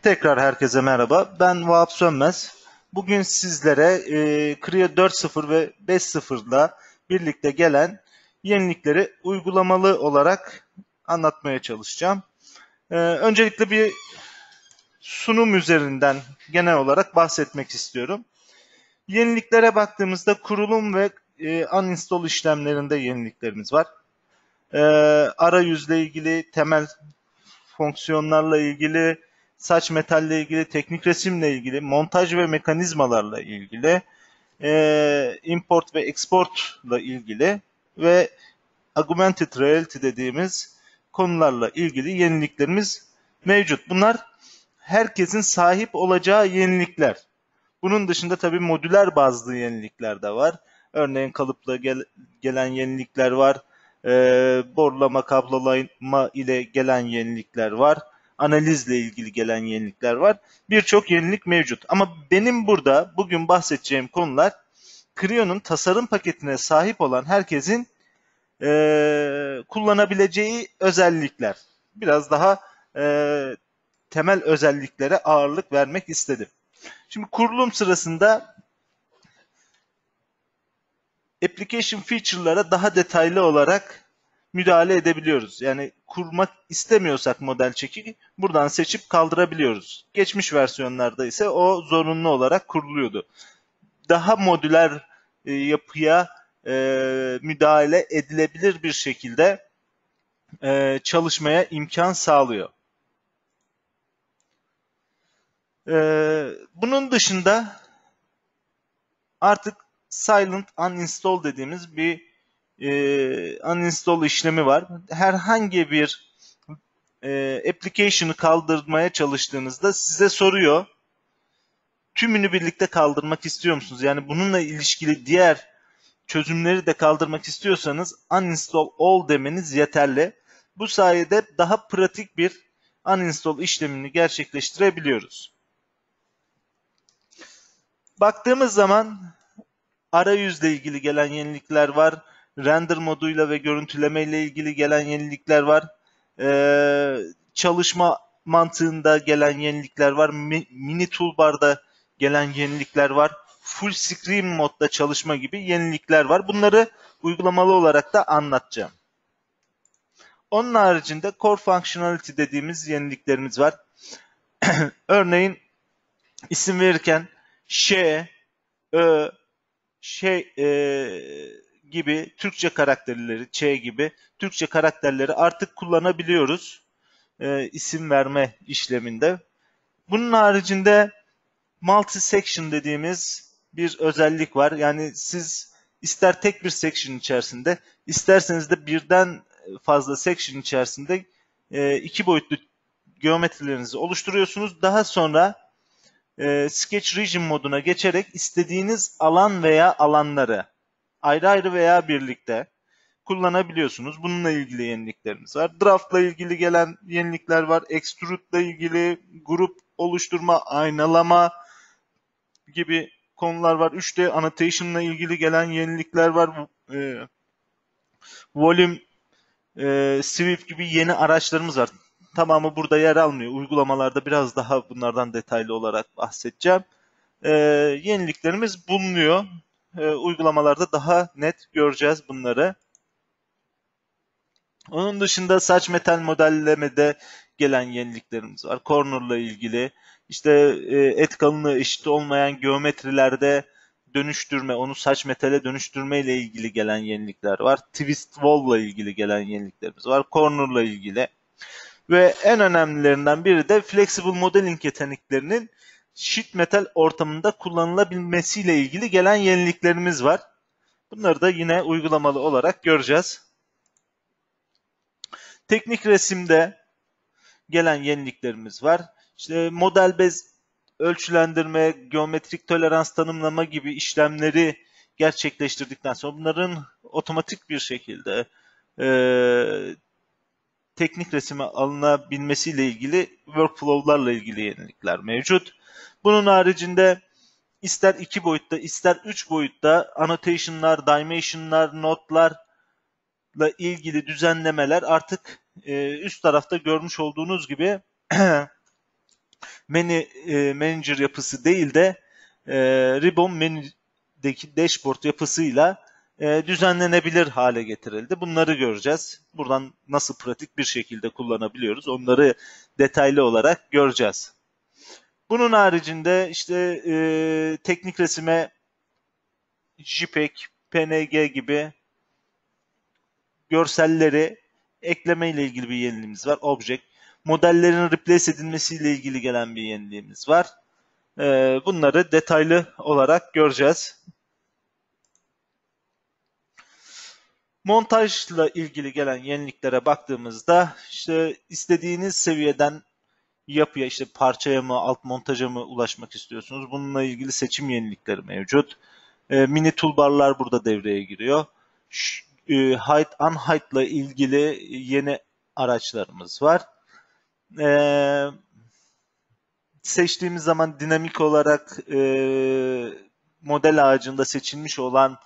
Tekrar herkese merhaba. Ben Vahap Sönmez. Bugün sizlere Creo 4.0 ve 5.0'la birlikte gelen yenilikleri uygulamalı olarak anlatmaya çalışacağım. Öncelikle bir sunum üzerinden genel olarak bahsetmek istiyorum. Yeniliklere baktığımızda kurulum ve uninstall işlemlerinde yeniliklerimiz var. Arayüzle ilgili, temel fonksiyonlarla ilgili, saç metalle ilgili, teknik resimle ilgili, montaj ve mekanizmalarla ilgili, import ve exportla ilgili ve augmented reality dediğimiz konularla ilgili yeniliklerimiz mevcut. Bunlar herkesin sahip olacağı yenilikler. Bunun dışında tabii modüler bazlı yenilikler de var. Örneğin kalıpla gelen yenilikler var. Borlama, kablolama ile gelen yenilikler var. Analizle ilgili gelen yenilikler var. Birçok yenilik mevcut. Ama benim burada bugün bahsedeceğim konular Creo'nun tasarım paketine sahip olan herkesin kullanabileceği özellikler. Biraz daha temel özelliklere ağırlık vermek istedim. Şimdi kurulum sırasında application feature'lara daha detaylı olarak müdahale edebiliyoruz. Yani kurmak istemiyorsak model çeki buradan seçip kaldırabiliyoruz. Geçmiş versiyonlarda ise o zorunlu olarak kuruluyordu. Daha modüler yapıya müdahale edilebilir bir şekilde çalışmaya imkan sağlıyor. Bunun dışında artık silent uninstall dediğimiz bir uninstall işlemi var. Herhangi bir application'ı kaldırmaya çalıştığınızda size soruyor. Tümünü birlikte kaldırmak istiyor musunuz? Yani bununla ilişkili diğer çözümleri de kaldırmak istiyorsanız uninstall all demeniz yeterli. Bu sayede daha pratik bir uninstall işlemini gerçekleştirebiliyoruz. Baktığımız zaman arayüzle ilgili gelen yenilikler var. Render moduyla ve görüntüleme ile ilgili gelen yenilikler var. Çalışma mantığında gelen yenilikler var. Mini toolbar'da gelen yenilikler var. Full screen modda çalışma gibi yenilikler var. Bunları uygulamalı olarak da anlatacağım. Onun haricinde core functionality dediğimiz yeniliklerimiz var. Örneğin isim verirken gibi Türkçe karakterleri, gibi Türkçe karakterleri artık kullanabiliyoruz isim verme işleminde. Bunun haricinde multi-section dediğimiz bir özellik var. Yani siz ister tek bir section içerisinde, isterseniz de birden fazla section içerisinde iki boyutlu geometrilerinizi oluşturuyorsunuz. Daha sonra Sketch Region moduna geçerek istediğiniz alan veya alanları ayrı ayrı veya birlikte kullanabiliyorsunuz. Bununla ilgili yeniliklerimiz var. Draft'la ilgili gelen yenilikler var. Extrude'la ilgili grup oluşturma, aynalama gibi konular var. 3D Annotation'la ilgili gelen yenilikler var. Volume, Sweep gibi yeni araçlarımız var. Tamamı burada yer almıyor. Uygulamalarda biraz daha bunlardan detaylı olarak bahsedeceğim. Yeniliklerimiz bulunuyor. Uygulamalarda daha net göreceğiz bunları. Onun dışında saç metal modellemede gelen yeniliklerimiz var. Corner'la ilgili. İşte et kalınlığı eşit olmayan geometrilerde dönüştürme, onu saç metale dönüştürme ile ilgili gelen yenilikler var. Twist wall'la ilgili gelen yeniliklerimiz var. Corner'la ilgili. Ve en önemlilerinden biri de flexible modeling yeteneklerinin sheet metal ortamında kullanılabilmesiyle ilgili gelen yeniliklerimiz var. Bunları da yine uygulamalı olarak göreceğiz. Teknik resimde gelen yeniliklerimiz var. İşte model bez ölçülendirme, geometrik tolerans tanımlama gibi işlemleri gerçekleştirdikten sonra bunların otomatik bir şekilde teknik resime alınabilmesiyle ilgili workflow'larla ilgili yenilikler mevcut. Bunun haricinde ister 2 boyutta ister 3 boyutta annotation'lar, dimension'lar, notlarla ilgili düzenlemeler artık üst tarafta görmüş olduğunuz gibi manager yapısı değil de Ribbon menüdeki dashboard yapısıyla düzenlenebilir hale getirildi. Bunları göreceğiz. Buradan nasıl pratik bir şekilde kullanabiliyoruz, onları detaylı olarak göreceğiz. Bunun haricinde işte teknik resime JPEG, PNG gibi görselleri ekleme ile ilgili bir yeniliğimiz var. Object. Modellerin replace edilmesiyle ilgili gelen bir yeniliğimiz var. Bunları detaylı olarak göreceğiz. Montajla ilgili gelen yeniliklere baktığımızda işte istediğiniz seviyeden yapıya, işte parçaya mı, alt montaja mı ulaşmak istiyorsunuz? Bununla ilgili seçim yenilikleri mevcut. Mini toolbar'lar burada devreye giriyor. Height, unheight ile ilgili yeni araçlarımız var. Seçtiğimiz zaman dinamik olarak model ağacında seçilmiş olan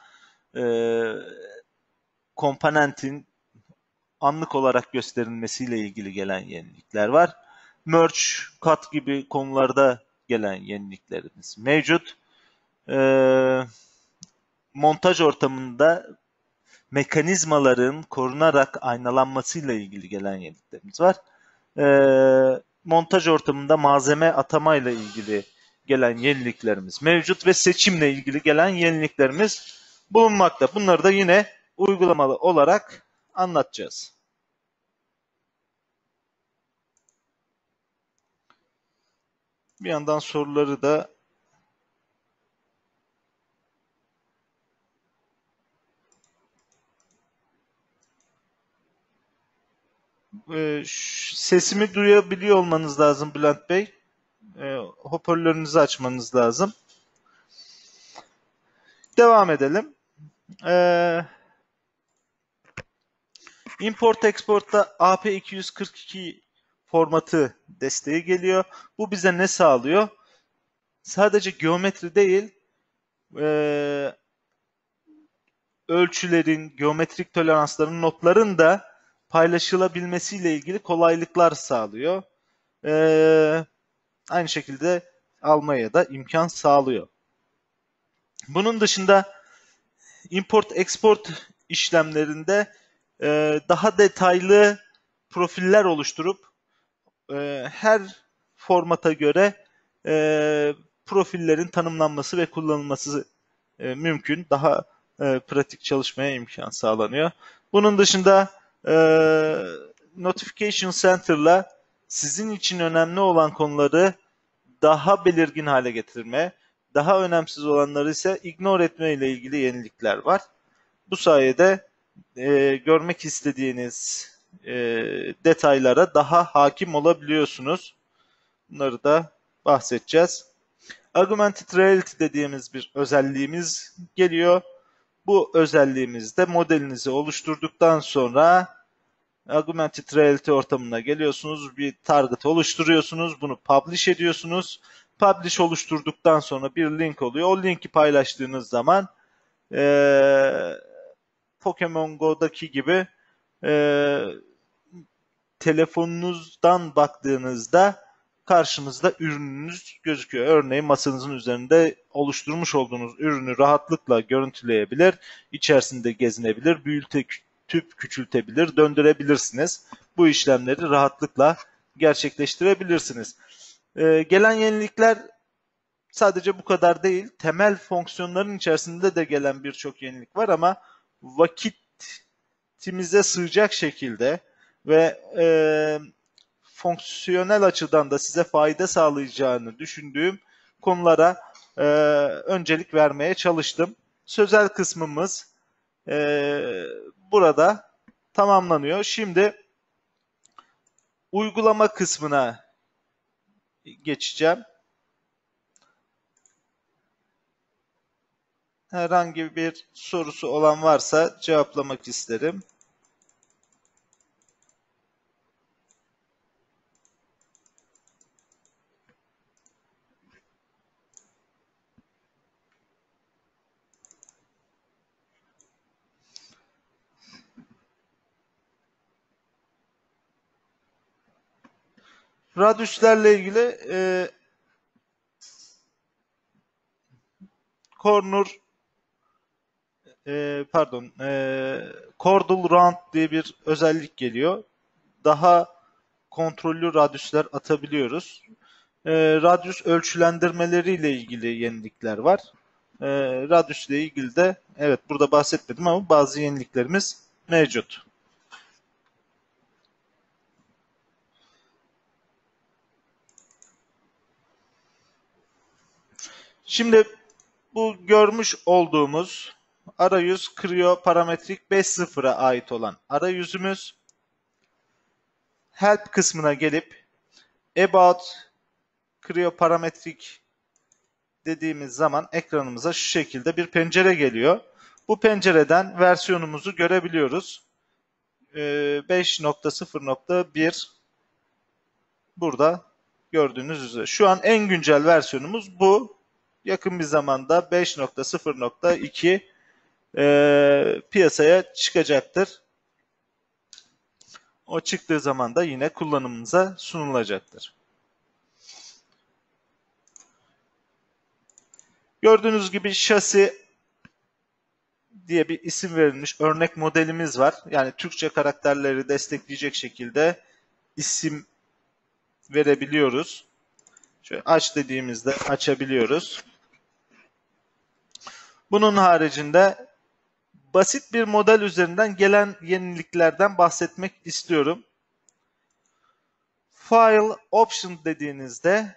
komponentin anlık olarak gösterilmesiyle ilgili gelen yenilikler var. Merge, cut gibi konularda gelen yeniliklerimiz mevcut. Montaj ortamında mekanizmaların korunarak aynalanmasıyla ilgili gelen yeniliklerimiz var. Montaj ortamında malzeme atamayla ilgili gelen yeniliklerimiz mevcut ve seçimle ilgili gelen yeniliklerimiz bulunmakta. Bunları da yine uygulamalı olarak anlatacağız. Bir yandan soruları da sesimi duyabiliyor olmanız lazım Bülent Bey. Hoparlörünüzü açmanız lazım. Devam edelim. Import Export'ta AP242 formatı desteği geliyor. Bu bize ne sağlıyor? Sadece geometri değil, ölçülerin, geometrik toleransların, notların da paylaşılabilmesiyle ilgili kolaylıklar sağlıyor. Aynı şekilde almaya da imkan sağlıyor. Bunun dışında import-export işlemlerinde daha detaylı profiller oluşturup her formata göre profillerin tanımlanması ve kullanılması mümkün. Daha pratik çalışmaya imkan sağlanıyor. Bunun dışında Notification Center'la sizin için önemli olan konuları daha belirgin hale getirme, daha önemsiz olanları ise ignore etme ile ilgili yenilikler var. Bu sayede görmek istediğiniz detaylara daha hakim olabiliyorsunuz. Bunları da bahsedeceğiz. Augmented Reality dediğimiz bir özelliğimiz geliyor. Bu özelliğimizde modelinizi oluşturduktan sonra Augmented Reality ortamına geliyorsunuz. Bir target oluşturuyorsunuz. Bunu publish ediyorsunuz. Publish oluşturduktan sonra bir link oluyor. O linki paylaştığınız zaman Pokemon Go'daki gibi telefonunuzdan baktığınızda karşınızda ürününüz gözüküyor. Örneğin masanızın üzerinde oluşturmuş olduğunuz ürünü rahatlıkla görüntüleyebilir, içerisinde gezinebilir, büyütüp küçültebilir, döndürebilirsiniz. Bu işlemleri rahatlıkla gerçekleştirebilirsiniz. Gelen yenilikler sadece bu kadar değil. Temel fonksiyonların içerisinde de gelen birçok yenilik var ama vakitimize sığacak şekilde ve fonksiyonel açıdan da size fayda sağlayacağını düşündüğüm konulara öncelik vermeye çalıştım. Sözel kısmımız burada tamamlanıyor. Şimdi uygulama kısmına geçeceğim. Herhangi bir sorusu olan varsa cevaplamak isterim. Radyüslerle ilgili corner chordal round diye bir özellik geliyor. Daha kontrollü radyüsler atabiliyoruz. Radyüs ölçülendirmeleriyle ilgili yenilikler var. Radyüsle ilgili de evet burada bahsetmedim ama bazı yeniliklerimiz mevcut. Şimdi bu görmüş olduğumuz arayüz Creo parametrik 5.0'a ait olan arayüzümüz. Help kısmına gelip About Creo parametrik dediğimiz zaman ekranımıza şu şekilde bir pencere geliyor. Bu pencereden versiyonumuzu görebiliyoruz. 5.0.1 burada gördüğünüz üzere. Şu an en güncel versiyonumuz bu. Yakın bir zamanda 5.0.2 piyasaya çıkacaktır. O çıktığı zaman da yine kullanımımıza sunulacaktır. Gördüğünüz gibi şasi diye bir isim verilmiş örnek modelimiz var. Yani Türkçe karakterleri destekleyecek şekilde isim verebiliyoruz. Şöyle aç dediğimizde açabiliyoruz. Bunun haricinde basit bir model üzerinden gelen yeniliklerden bahsetmek istiyorum. File Option dediğinizde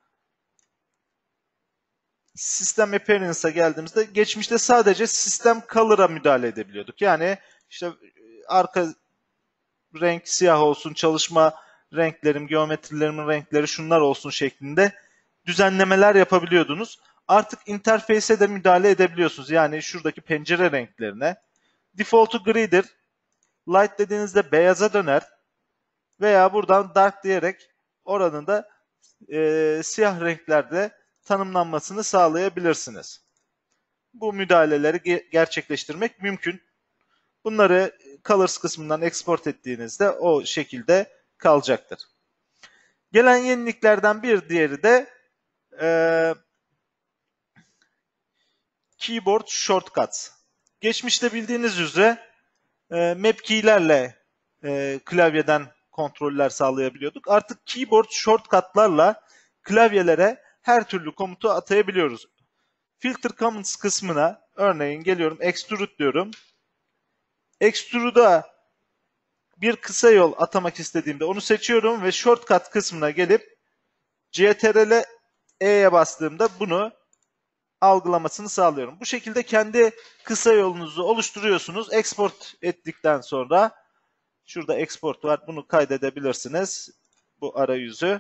System Appearance'a geldiğimizde geçmişte sadece System Color'a müdahale edebiliyorduk. Yani işte arka renk siyah olsun, çalışma renklerim, geometrilerimin renkleri şunlar olsun şeklinde düzenlemeler yapabiliyordunuz. Artık interface'e de müdahale edebiliyorsunuz. Yani şuradaki pencere renklerine. Default'u gri'dir. Light dediğinizde beyaza döner. Veya buradan dark diyerek oranın da siyah renklerde tanımlanmasını sağlayabilirsiniz. Bu müdahaleleri gerçekleştirmek mümkün. Bunları Colors kısmından export ettiğinizde o şekilde kalacaktır. Gelen yeniliklerden bir diğeri de Keyboard Shortcuts. Geçmişte bildiğiniz üzere map key'lerle klavyeden kontroller sağlayabiliyorduk. Artık Keyboard Shortcut'larla klavyelere her türlü komutu atayabiliyoruz. Filter Commands kısmına örneğin geliyorum Extrude diyorum. Extrude'a bir kısa yol atamak istediğimde onu seçiyorum ve Shortcut kısmına gelip CTRL E'ye bastığımda bunu algılamasını sağlıyorum. Bu şekilde kendi kısa yolunuzu oluşturuyorsunuz. Export ettikten sonra şurada export var. Bunu kaydedebilirsiniz. Bu arayüzü.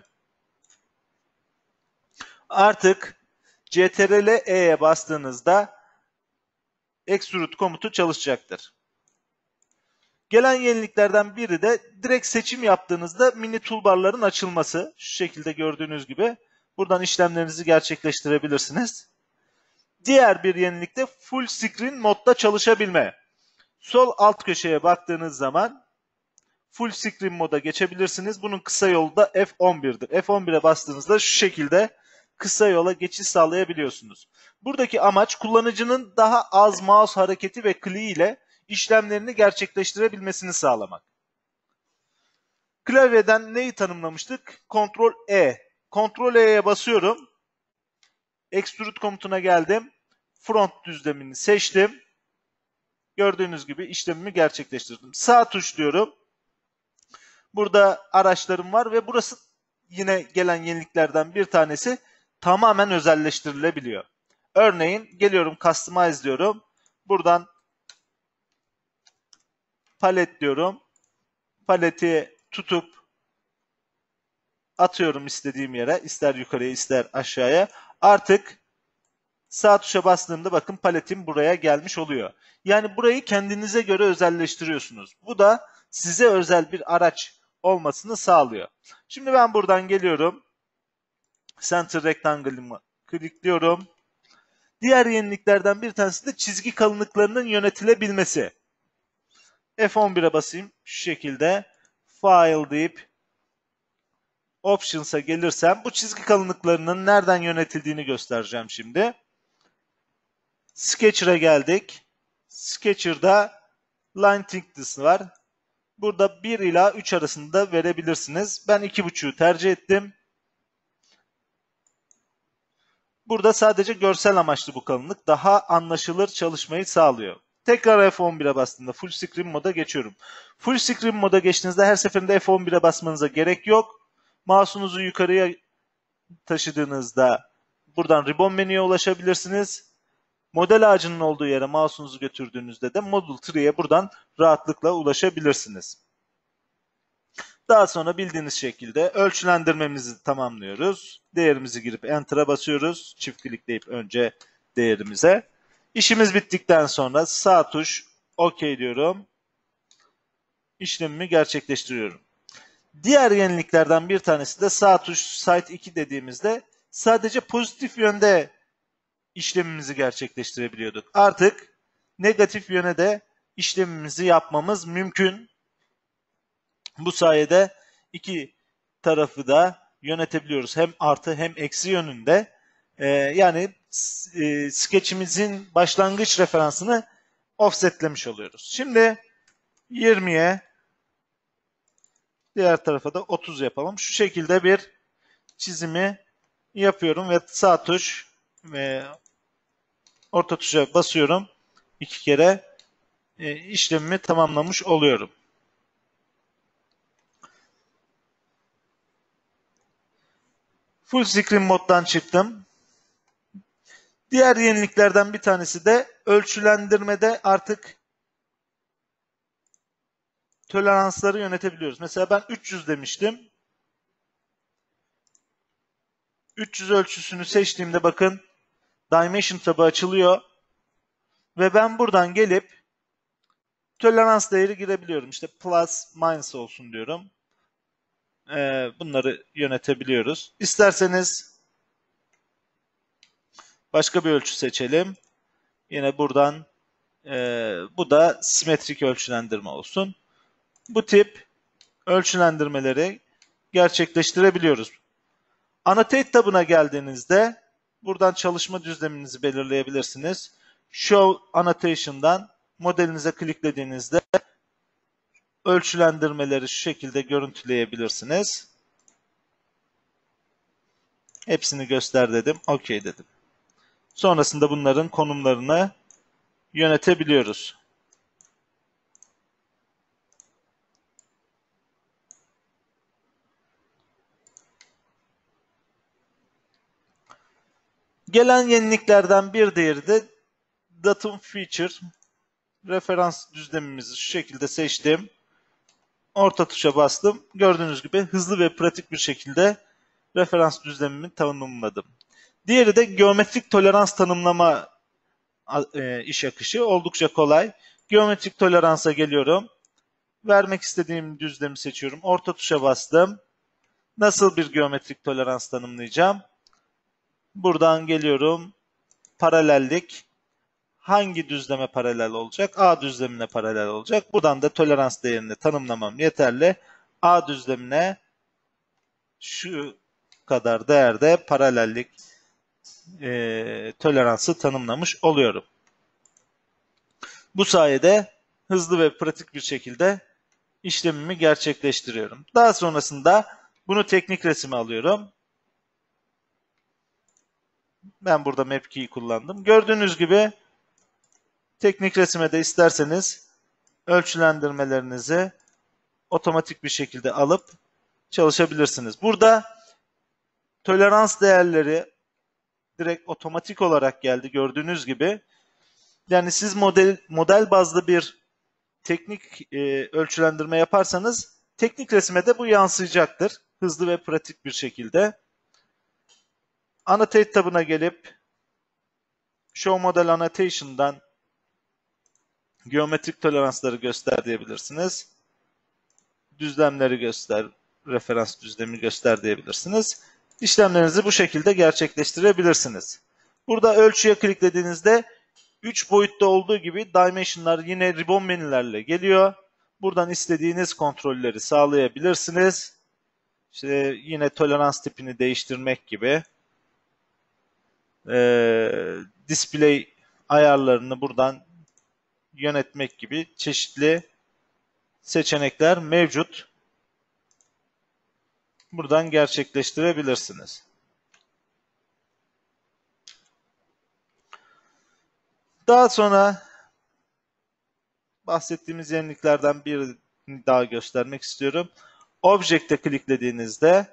Artık CTRL E'ye bastığınızda extrude komutu çalışacaktır. Gelen yeniliklerden biri de direkt seçim yaptığınızda mini toolbarların açılması. Şu şekilde gördüğünüz gibi buradan işlemlerinizi gerçekleştirebilirsiniz. Diğer bir yenilik de full screen modda çalışabilme. Sol alt köşeye baktığınız zaman full screen moda geçebilirsiniz. Bunun kısa yolu da F11'dir. F11'e bastığınızda şu şekilde kısa yola geçiş sağlayabiliyorsunuz. Buradaki amaç kullanıcının daha az mouse hareketi ve kliği ile işlemlerini gerçekleştirebilmesini sağlamak. Klavyeden neyi tanımlamıştık? Ctrl E. Ctrl E'ye basıyorum. Extrude komutuna geldim. Front düzlemini seçtim. Gördüğünüz gibi işlemimi gerçekleştirdim. Sağ tuş diyorum. Burada araçlarım var ve burası yine gelen yeniliklerden bir tanesi tamamen özelleştirilebiliyor. Örneğin geliyorum Customize diyorum. Buradan palet diyorum. Paleti tutup atıyorum istediğim yere. İster yukarıya ister aşağıya. Artık sağ tuşa bastığımda bakın paletim buraya gelmiş oluyor. Yani burayı kendinize göre özelleştiriyorsunuz. Bu da size özel bir araç olmasını sağlıyor. Şimdi ben buradan geliyorum. Center Rectangle'ımı klikliyorum. Diğer yeniliklerden bir tanesi de çizgi kalınlıklarının yönetilebilmesi. F11'e basayım. Şu şekilde File deyip Options'a gelirsem bu çizgi kalınlıklarının nereden yönetildiğini göstereceğim şimdi. Sketcher'a geldik. Sketcher'da line thickness var. Burada 1 ila 3 arasında verebilirsiniz. Ben 2.5'u tercih ettim. Burada sadece görsel amaçlı bu kalınlık. Daha anlaşılır çalışmayı sağlıyor. Tekrar F11'e bastığımda full screen moda geçiyorum. Full screen moda geçtiğinizde her seferinde F11'e basmanıza gerek yok. Mouse'unuzu yukarıya taşıdığınızda buradan ribbon menüye ulaşabilirsiniz. Model ağacının olduğu yere mouse'unuzu götürdüğünüzde de Model Tree'ye buradan rahatlıkla ulaşabilirsiniz. Daha sonra bildiğiniz şekilde ölçülendirmemizi tamamlıyoruz. Değerimizi girip Enter'a basıyoruz. Çift klikleyip önce değerimize. İşimiz bittikten sonra sağ tuş OK diyorum. İşlemimi gerçekleştiriyorum. Diğer yeniliklerden bir tanesi de sağ tuş Site 2 dediğimizde sadece pozitif yönde işlemimizi gerçekleştirebiliyorduk. Artık negatif yöne de işlemimizi yapmamız mümkün. Bu sayede iki tarafı da yönetebiliyoruz. Hem artı hem eksi yönünde. Yani sketchimizin başlangıç referansını offsetlemiş oluyoruz. Şimdi 20'ye diğer tarafa da 30 yapalım. Şu şekilde bir çizimi yapıyorum ve sağ tuş ve orta tuşa basıyorum. 2 kere işlemimi tamamlamış oluyorum. Full screen moddan çıktım. Diğer yeniliklerden bir tanesi de ölçülendirmede artık toleransları yönetebiliyoruz. Mesela ben 300 demiştim. 300 ölçüsünü seçtiğimde bakın Dimension tabı açılıyor. Ve ben buradan gelip tolerans değeri girebiliyorum. İşte plus minus olsun diyorum. Bunları yönetebiliyoruz. İsterseniz başka bir ölçü seçelim. Yine buradan bu da simetrik ölçülendirme olsun. Bu tip ölçülendirmeleri gerçekleştirebiliyoruz. Annotate tabına geldiğinizde buradan çalışma düzleminizi belirleyebilirsiniz. Show Annotation'dan modelinize kliklediğinizde ölçülendirmeleri şu şekilde görüntüleyebilirsiniz. Hepsini göster dedim. OK dedim. Sonrasında bunların konumlarını yönetebiliyoruz. Gelen yeniliklerden bir diğeri de Datum Feature. Referans düzlemimizi şu şekilde seçtim. Orta tuşa bastım. Gördüğünüz gibi hızlı ve pratik bir şekilde referans düzlemimi tanımladım. Diğeri de geometrik tolerans tanımlama iş akışı. Oldukça kolay. Geometrik toleransa geliyorum. Vermek istediğim düzlemi seçiyorum. Orta tuşa bastım. Nasıl bir geometrik tolerans tanımlayacağım? Buradan geliyorum. Paralellik. Hangi düzleme paralel olacak? A düzlemine paralel olacak. Buradan da tolerans değerini tanımlamam yeterli. A düzlemine şu kadar değerde paralellik toleransı tanımlamış oluyorum. Bu sayede hızlı ve pratik bir şekilde işlemimi gerçekleştiriyorum. Daha sonrasında bunu teknik resime alıyorum. Ben burada Map Key'i kullandım. Gördüğünüz gibi teknik resime de isterseniz ölçülendirmelerinizi otomatik bir şekilde alıp çalışabilirsiniz. Burada tolerans değerleri direkt otomatik olarak geldi gördüğünüz gibi. Yani siz model bazlı bir teknik ölçülendirme yaparsanız teknik resime de bu yansıyacaktır. Hızlı ve pratik bir şekilde. Annotate tabına gelip Show Model Annotation'dan geometrik toleransları göster diyebilirsiniz. Düzlemleri göster, referans düzlemi göster diyebilirsiniz. İşlemlerinizi bu şekilde gerçekleştirebilirsiniz. Burada ölçüye kliklediğinizde 3 boyutta olduğu gibi dimensionlar yine ribbon menülerle geliyor. Buradan istediğiniz kontrolleri sağlayabilirsiniz. İşte yine tolerans tipini değiştirmek gibi, display ayarlarını buradan yönetmek gibi çeşitli seçenekler mevcut. Buradan gerçekleştirebilirsiniz. Daha sonra bahsettiğimiz yeniliklerden birini daha göstermek istiyorum. Object'e kliklediğinizde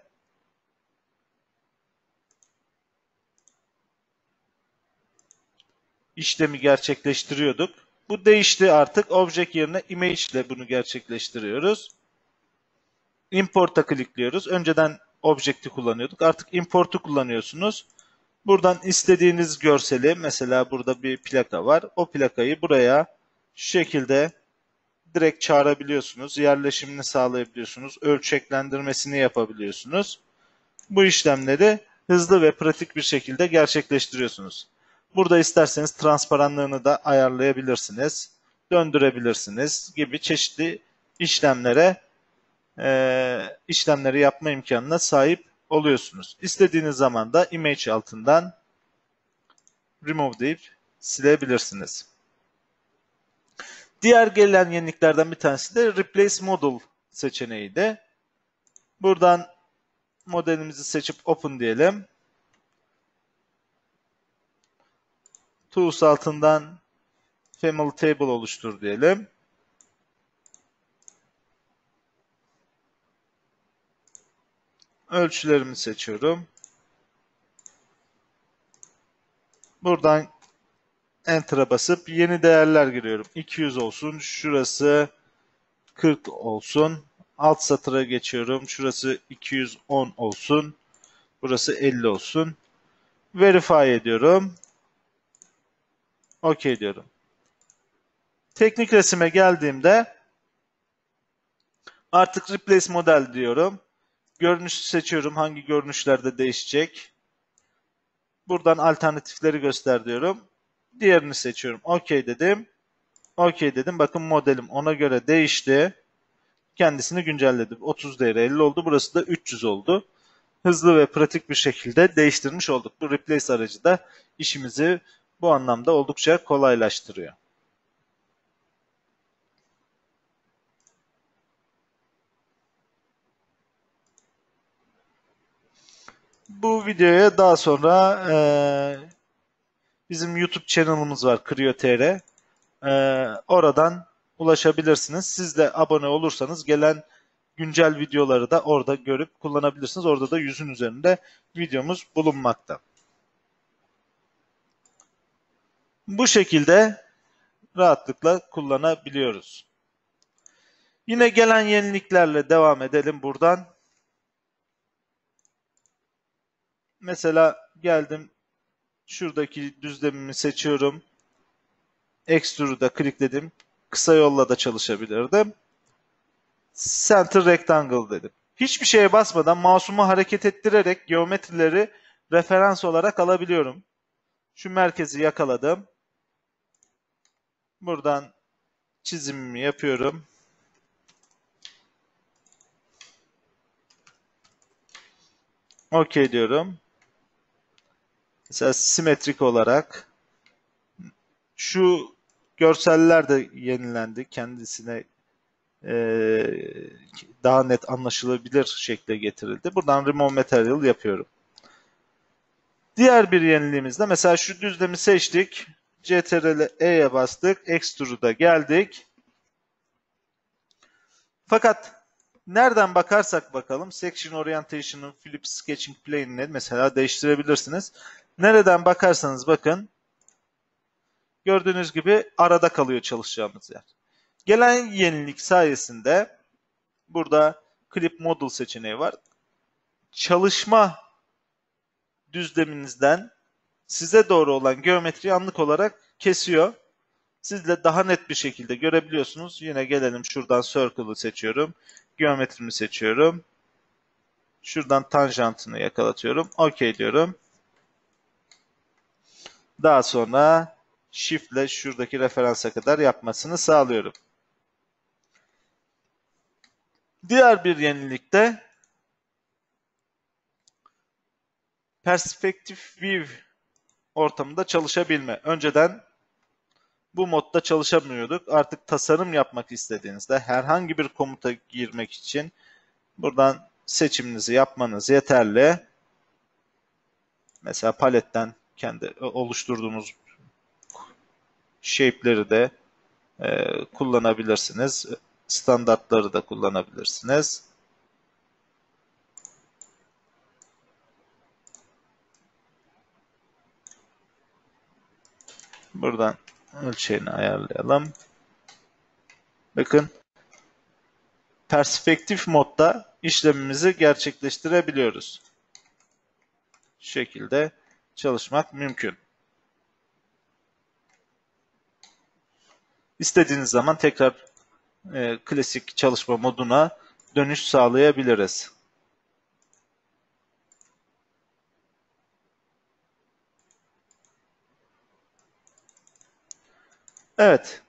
işlemi gerçekleştiriyorduk. Bu değişti artık. Object yerine image ile bunu gerçekleştiriyoruz. Import'a klikliyoruz. Önceden Object'i kullanıyorduk. Artık Import'u kullanıyorsunuz. Buradan istediğiniz görseli, mesela burada bir plaka var. O plakayı buraya şu şekilde direkt çağırabiliyorsunuz. Yerleşimini sağlayabiliyorsunuz. Ölçeklendirmesini yapabiliyorsunuz. Bu işlemleri hızlı ve pratik bir şekilde gerçekleştiriyorsunuz. Burada isterseniz transparanlığını da ayarlayabilirsiniz. Döndürebilirsiniz gibi çeşitli işlemleri yapma imkanına sahip oluyorsunuz. İstediğiniz zaman da image altından remove deyip silebilirsiniz. Diğer gelen yeniliklerden bir tanesi de replace model seçeneğiydi. Buradan modelimizi seçip open diyelim. Tools altından family table oluştur diyelim. Ölçülerimi seçiyorum. Buradan Enter'a basıp yeni değerler giriyorum. 200 olsun. Şurası 40 olsun. Alt satıra geçiyorum. Şurası 210 olsun. Burası 50 olsun. Verify ediyorum. OK diyorum. Teknik resime geldiğimde artık replace model diyorum. Görünüşü seçiyorum. Hangi görünüşlerde değişecek? Buradan alternatifleri göster diyorum. Diğerini seçiyorum. OK dedim. OK dedim. Bakın modelim ona göre değişti. Kendisini güncelledi. 30 değeri 50 oldu. Burası da 300 oldu. Hızlı ve pratik bir şekilde değiştirmiş olduk. Bu replace aracı da işimizi bu anlamda oldukça kolaylaştırıyor. Bu videoya daha sonra bizim YouTube channel'ımız var, Creo.tr. Oradan ulaşabilirsiniz. Siz de abone olursanız gelen güncel videoları da orada görüp kullanabilirsiniz. Orada da 100'ün üzerinde videomuz bulunmakta. Bu şekilde rahatlıkla kullanabiliyoruz. Yine gelen yeniliklerle devam edelim buradan. Mesela geldim, şuradaki düzlemimi seçiyorum. Extrude'a klikledim. Kısa yolla da çalışabilirdim. Center Rectangle dedim. Hiçbir şeye basmadan mouse'umu hareket ettirerek geometrileri referans olarak alabiliyorum. Şu merkezi yakaladım. Buradan çizimimi yapıyorum. OK diyorum. Mesela simetrik olarak şu görseller de yenilendi. Kendisine daha net anlaşılabilir şekle getirildi. Buradan Remove Material yapıyorum. Diğer bir yeniliğimiz de mesela şu düzlemi seçtik. CTRL-E'ye bastık. Extrude'a geldik. Fakat nereden bakarsak bakalım, Section Orientation'ın Flip Sketching Plane'ini mesela değiştirebilirsiniz. Nereden bakarsanız bakın, gördüğünüz gibi arada kalıyor çalışacağımız yer. Gelen yenilik sayesinde burada Clip Model seçeneği var. Çalışma düzleminizden size doğru olan geometriyi anlık olarak kesiyor. Siz de daha net bir şekilde görebiliyorsunuz. Yine gelelim, şuradan Circle'ı seçiyorum. Geometrimi seçiyorum. Şuradan tanjantını yakalatıyorum. OK diyorum. Daha sonra Shift ile şuradaki referansa kadar yapmasını sağlıyorum. Diğer bir yenilik de Perspective View ortamında çalışabilme. Önceden bu modda çalışamıyorduk. Artık tasarım yapmak istediğinizde herhangi bir komuta girmek için buradan seçiminizi yapmanız yeterli. Mesela paletten kendi oluşturduğunuz shape'leri de kullanabilirsiniz. Standartları da kullanabilirsiniz. Buradan ölçeğini ayarlayalım. Bakın, perspektif modda işlemimizi gerçekleştirebiliyoruz. Şu şekilde çalışmak mümkün. İstediğiniz zaman tekrar klasik çalışma moduna dönüş sağlayabiliriz. Evet.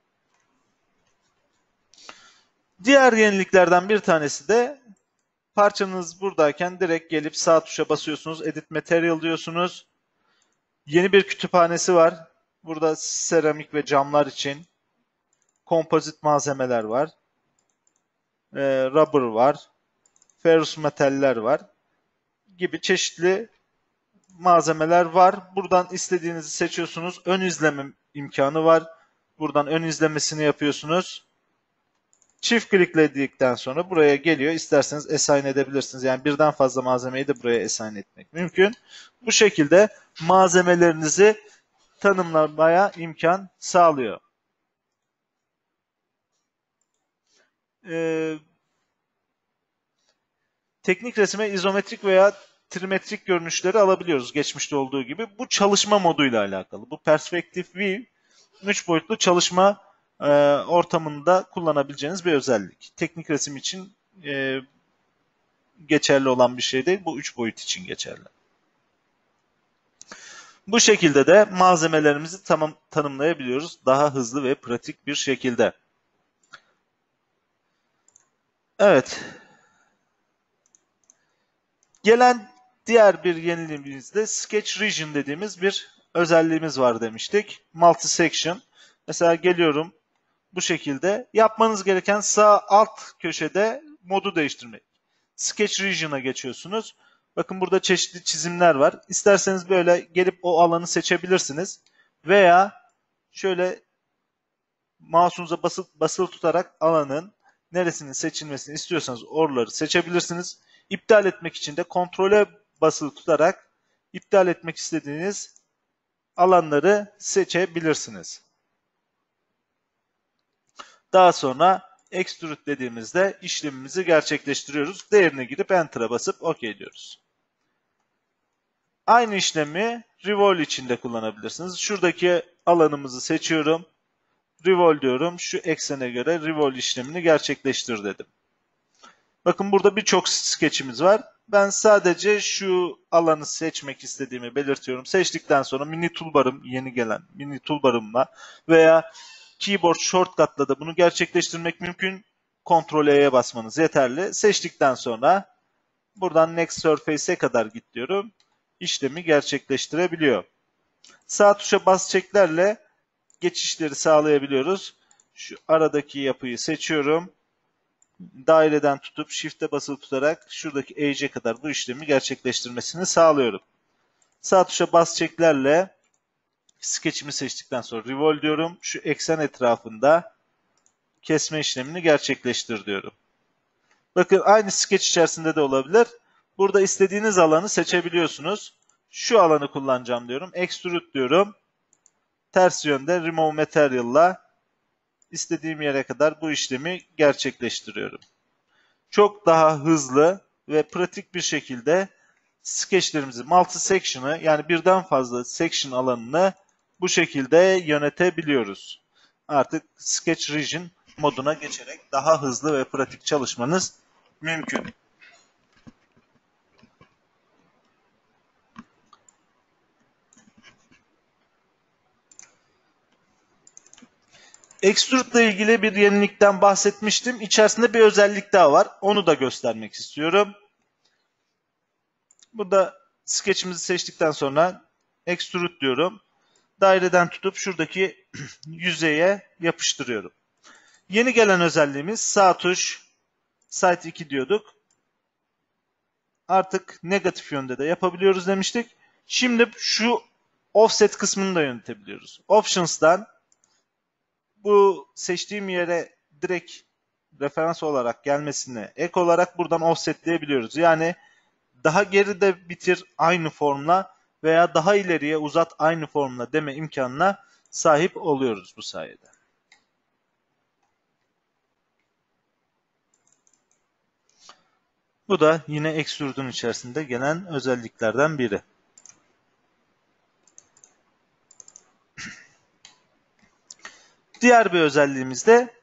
Diğer yeniliklerden bir tanesi de parçanız buradayken direkt gelip sağ tuşa basıyorsunuz. Edit Material diyorsunuz. Yeni bir kütüphanesi var. Burada seramik ve camlar için kompozit malzemeler var. Rubber var. Ferrous metaller var. Gibi çeşitli malzemeler var. Buradan istediğinizi seçiyorsunuz. Ön izleme imkanı var. Buradan ön izlemesini yapıyorsunuz. Çift klikledikten sonra buraya geliyor. İsterseniz assign edebilirsiniz. Yani birden fazla malzemeyi de buraya assign etmek mümkün. Bu şekilde malzemelerinizi tanımlamaya imkan sağlıyor. Teknik resime izometrik veya trimetrik görünüşleri alabiliyoruz geçmişte olduğu gibi. Bu çalışma moduyla alakalı. Bu Perspective View 3 boyutlu çalışma ortamında kullanabileceğiniz bir özellik. Teknik resim için geçerli olan bir şey değil. Bu 3 boyut için geçerli. Bu şekilde de malzemelerimizi tanımlayabiliyoruz. Daha hızlı ve pratik bir şekilde. Evet. Gelen diğer bir yeniliğimizde Sketch Region dediğimiz bir özelliğimiz var demiştik. Multi Section. Mesela geliyorum bu şekilde. Yapmanız gereken sağ alt köşede modu değiştirmek. Sketch Region'a geçiyorsunuz. Bakın burada çeşitli çizimler var. İsterseniz böyle gelip o alanı seçebilirsiniz. Veya şöyle mouse'unuza basılı tutarak alanın neresinin seçilmesini istiyorsanız oraları seçebilirsiniz. İptal etmek için de kontrole basılı tutarak iptal etmek istediğiniz alanları seçebilirsiniz. Daha sonra extrude dediğimizde işlemimizi gerçekleştiriyoruz. Değerine girip enter'a basıp OK diyoruz. Aynı işlemi revolve için de kullanabilirsiniz. Şuradaki alanımızı seçiyorum. Revolve diyorum. Şu eksene göre revolve işlemini gerçekleştir dedim. Bakın burada birçok sketchimiz var. Ben sadece şu alanı seçmek istediğimi belirtiyorum. Seçtikten sonra mini toolbar'ım, yeni gelen mini toolbar'ımla veya keyboard shortcut'la da bunu gerçekleştirmek mümkün. Ctrl E'ye basmanız yeterli. Seçtikten sonra buradan Next Surface'e kadar git diyorum. İşlemi gerçekleştirebiliyor. Sağ tuşa bas çeklerle geçişleri sağlayabiliyoruz. Şu aradaki yapıyı seçiyorum. Daireden tutup Shift'e basılı tutarak şuradaki Edge'e kadar bu işlemi gerçekleştirmesini sağlıyorum. Sağ tuşa bas çeklerle sketch'imi seçtikten sonra Revolve diyorum. Şu eksen etrafında kesme işlemini gerçekleştir diyorum. Bakın aynı sketch içerisinde de olabilir. Burada istediğiniz alanı seçebiliyorsunuz. Şu alanı kullanacağım diyorum. Extrude diyorum. Ters yönde Remove Material'la istediğim yere kadar bu işlemi gerçekleştiriyorum. Çok daha hızlı ve pratik bir şekilde sketchlerimizi, multi section'ı yani birden fazla section alanını bu şekilde yönetebiliyoruz. Artık Sketch Region moduna geçerek daha hızlı ve pratik çalışmanız mümkün. Extrude ile ilgili bir yenilikten bahsetmiştim. İçerisinde bir özellik daha var. Onu da göstermek istiyorum. Burada Sketch'imizi seçtikten sonra extrude diyorum. Daireden tutup şuradaki yüzeye yapıştırıyorum. Yeni gelen özelliğimiz sağ tuş Site 2 diyorduk. Artık negatif yönde de yapabiliyoruz demiştik. Şimdi şu offset kısmını da yönetebiliyoruz. Options'dan bu seçtiğim yere direkt referans olarak gelmesine ek olarak buradan offsetleyebiliyoruz. Yani daha geride bitir aynı formla veya daha ileriye uzat aynı formla deme imkanına sahip oluyoruz bu sayede. Bu da yine Extrude'un içerisinde gelen özelliklerden biri. Diğer bir özelliğimiz de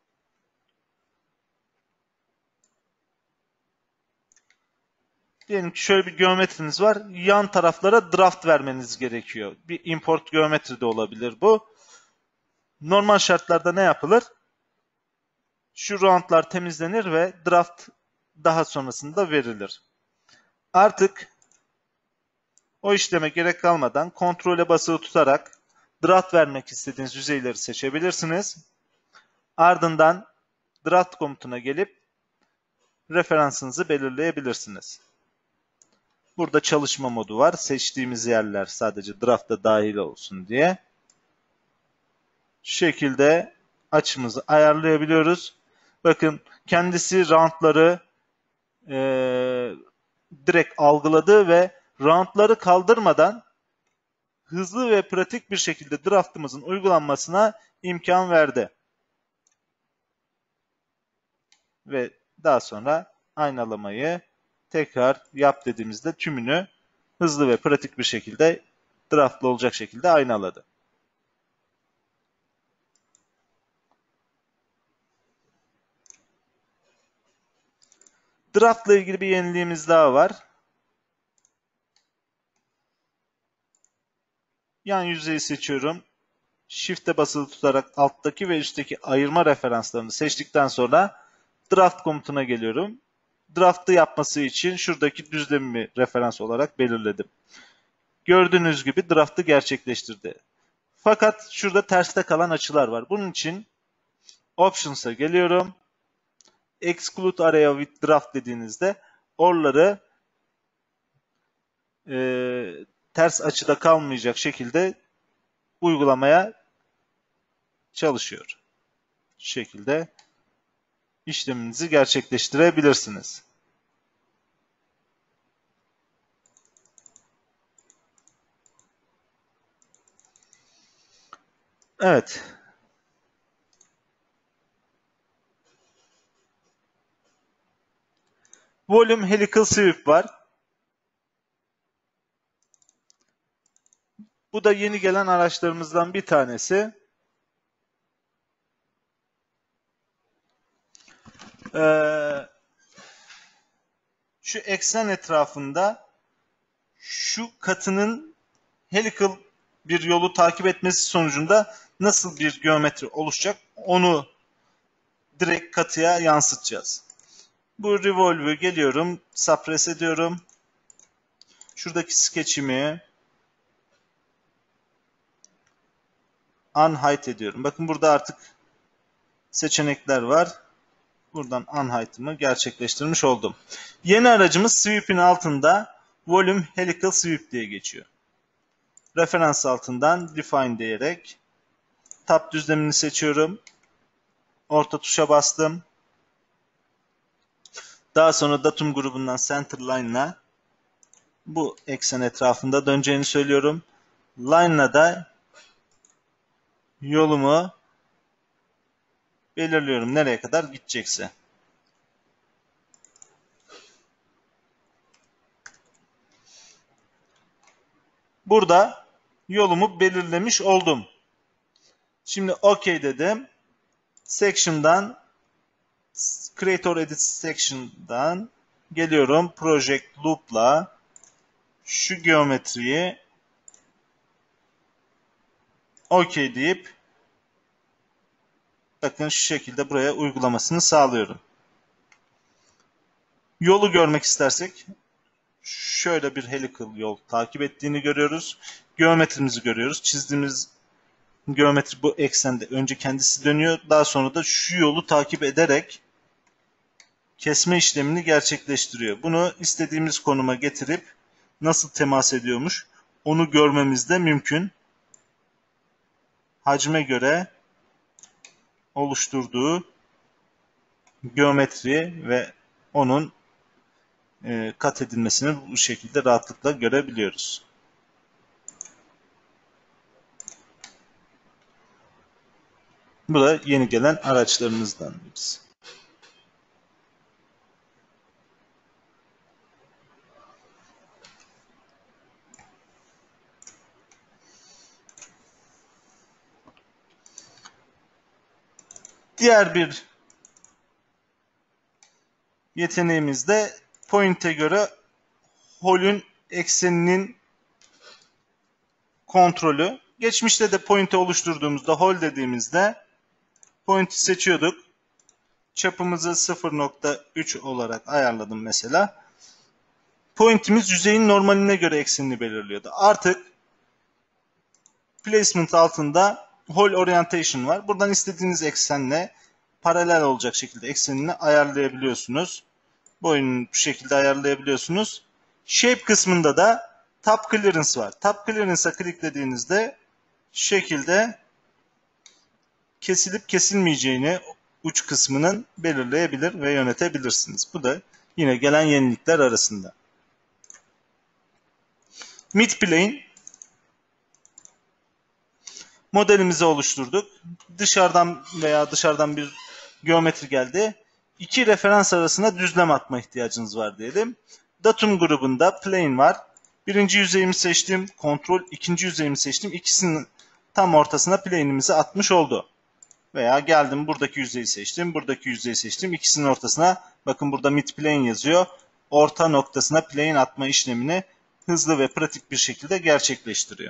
diyelim ki şöyle bir geometriniz var. Yan taraflara draft vermeniz gerekiyor. Bir import geometri de olabilir bu. Normal şartlarda ne yapılır? Şu roundlar temizlenir ve draft daha sonrasında verilir. Artık o işleme gerek kalmadan kontrole basılı tutarak draft vermek istediğiniz yüzeyleri seçebilirsiniz. Ardından draft komutuna gelip referansınızı belirleyebilirsiniz. Burada çalışma modu var. Seçtiğimiz yerler sadece draft'a dahil olsun diye. Şu şekilde açımızı ayarlayabiliyoruz. Bakın kendisi roundları direkt algıladı ve roundları kaldırmadan hızlı ve pratik bir şekilde draftımızın uygulanmasına imkan verdi. Ve daha sonra aynalamayı tekrar yap dediğimizde tümünü hızlı ve pratik bir şekilde draftlı olacak şekilde aynaladı. Draft'la ilgili bir yeniliğimiz daha var. Yan yüzeyi seçiyorum. Shift'e basılı tutarak alttaki ve üstteki ayırma referanslarını seçtikten sonra draft komutuna geliyorum. Draft'ı yapması için şuradaki düzlemimi referans olarak belirledim. Gördüğünüz gibi draft'ı gerçekleştirdi. Fakat şurada terste kalan açılar var. Bunun için Options'a geliyorum. Exclude Area with Draft dediğinizde oraları ters açıda kalmayacak şekilde uygulamaya çalışıyor. Şu şekilde işleminizi gerçekleştirebilirsiniz. Evet. Volume Helical Sweep var. Bu da yeni gelen araçlarımızdan bir tanesi. Şu eksen etrafında şu katının helical bir yolu takip etmesi sonucunda nasıl bir geometri oluşacak onu direkt katıya yansıtacağız. Bu revolve'ü geliyorum, suppress ediyorum. Şuradaki sketch'imi unhide ediyorum. Bakın burada artık seçenekler var. Buradan unhide'ımı gerçekleştirmiş oldum. Yeni aracımız sweep'in altında volume helical sweep diye geçiyor. Referans altından define diyerek tab düzlemini seçiyorum. Orta tuşa bastım. Daha sonra datum grubundan center line'la bu eksen etrafında döneceğini söylüyorum. Line'la da yolumu belirliyorum nereye kadar gidecekse. Burada yolumu belirlemiş oldum. Şimdi OK dedim. Section'dan Create or Edit Section'dan geliyorum. Project Loop'la şu geometriyi OK deyip bakın şu şekilde buraya uygulamasını sağlıyorum. Yolu görmek istersek şöyle bir helical yol takip ettiğini görüyoruz. Geometrimizi görüyoruz. Çizdiğimiz geometri bu eksende önce kendisi dönüyor. Daha sonra da şu yolu takip ederek kesme işlemini gerçekleştiriyor. Bunu istediğimiz konuma getirip nasıl temas ediyormuş onu görmemiz de mümkün. Hacme göre oluşturduğu geometri ve onun kat edilmesini bu şekilde rahatlıkla görebiliyoruz. Bu da yeni gelen araçlarımızdan birisi. Diğer bir yeteneğimiz de point'e göre holün ekseninin kontrolü. Geçmişte de point'i oluşturduğumuzda hol dediğimizde point'i seçiyorduk. Çapımızı 0.3 olarak ayarladım mesela. Point'imiz yüzeyin normaline göre eksenini belirliyordu. Artık placement altında hole orientation var. Buradan istediğiniz eksenle paralel olacak şekilde eksenini ayarlayabiliyorsunuz. Boyunu bu şekilde ayarlayabiliyorsunuz. Shape kısmında da top clearance var. Top clearance'a kliklediğinizde şu şekilde kesilip kesilmeyeceğini uç kısmının belirleyebilir ve yönetebilirsiniz. Bu da yine gelen yenilikler arasında. Midplane modelimizi oluşturduk. Dışarıdan bir geometri geldi. İki referans arasına düzlem atma ihtiyacınız var diyelim. Datum grubunda plane var. Birinci yüzeyimi seçtim. Kontrol ikinci yüzeyimi seçtim. İkisinin tam ortasına plane'imizi atmış oldu. Veya geldim buradaki yüzeyi seçtim. Buradaki yüzeyi seçtim. İkisinin ortasına bakın burada mid plane yazıyor. Orta noktasına plane atma işlemini hızlı ve pratik bir şekilde gerçekleştiriyor.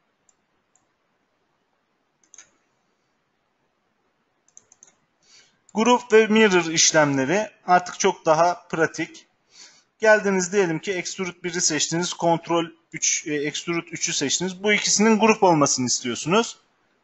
Group ve mirror işlemleri artık çok daha pratik. Geldiniz diyelim ki Extrude 1'i seçtiniz, Ctrl 3, Extrude 3'ü seçtiniz. Bu ikisinin grup olmasını istiyorsunuz.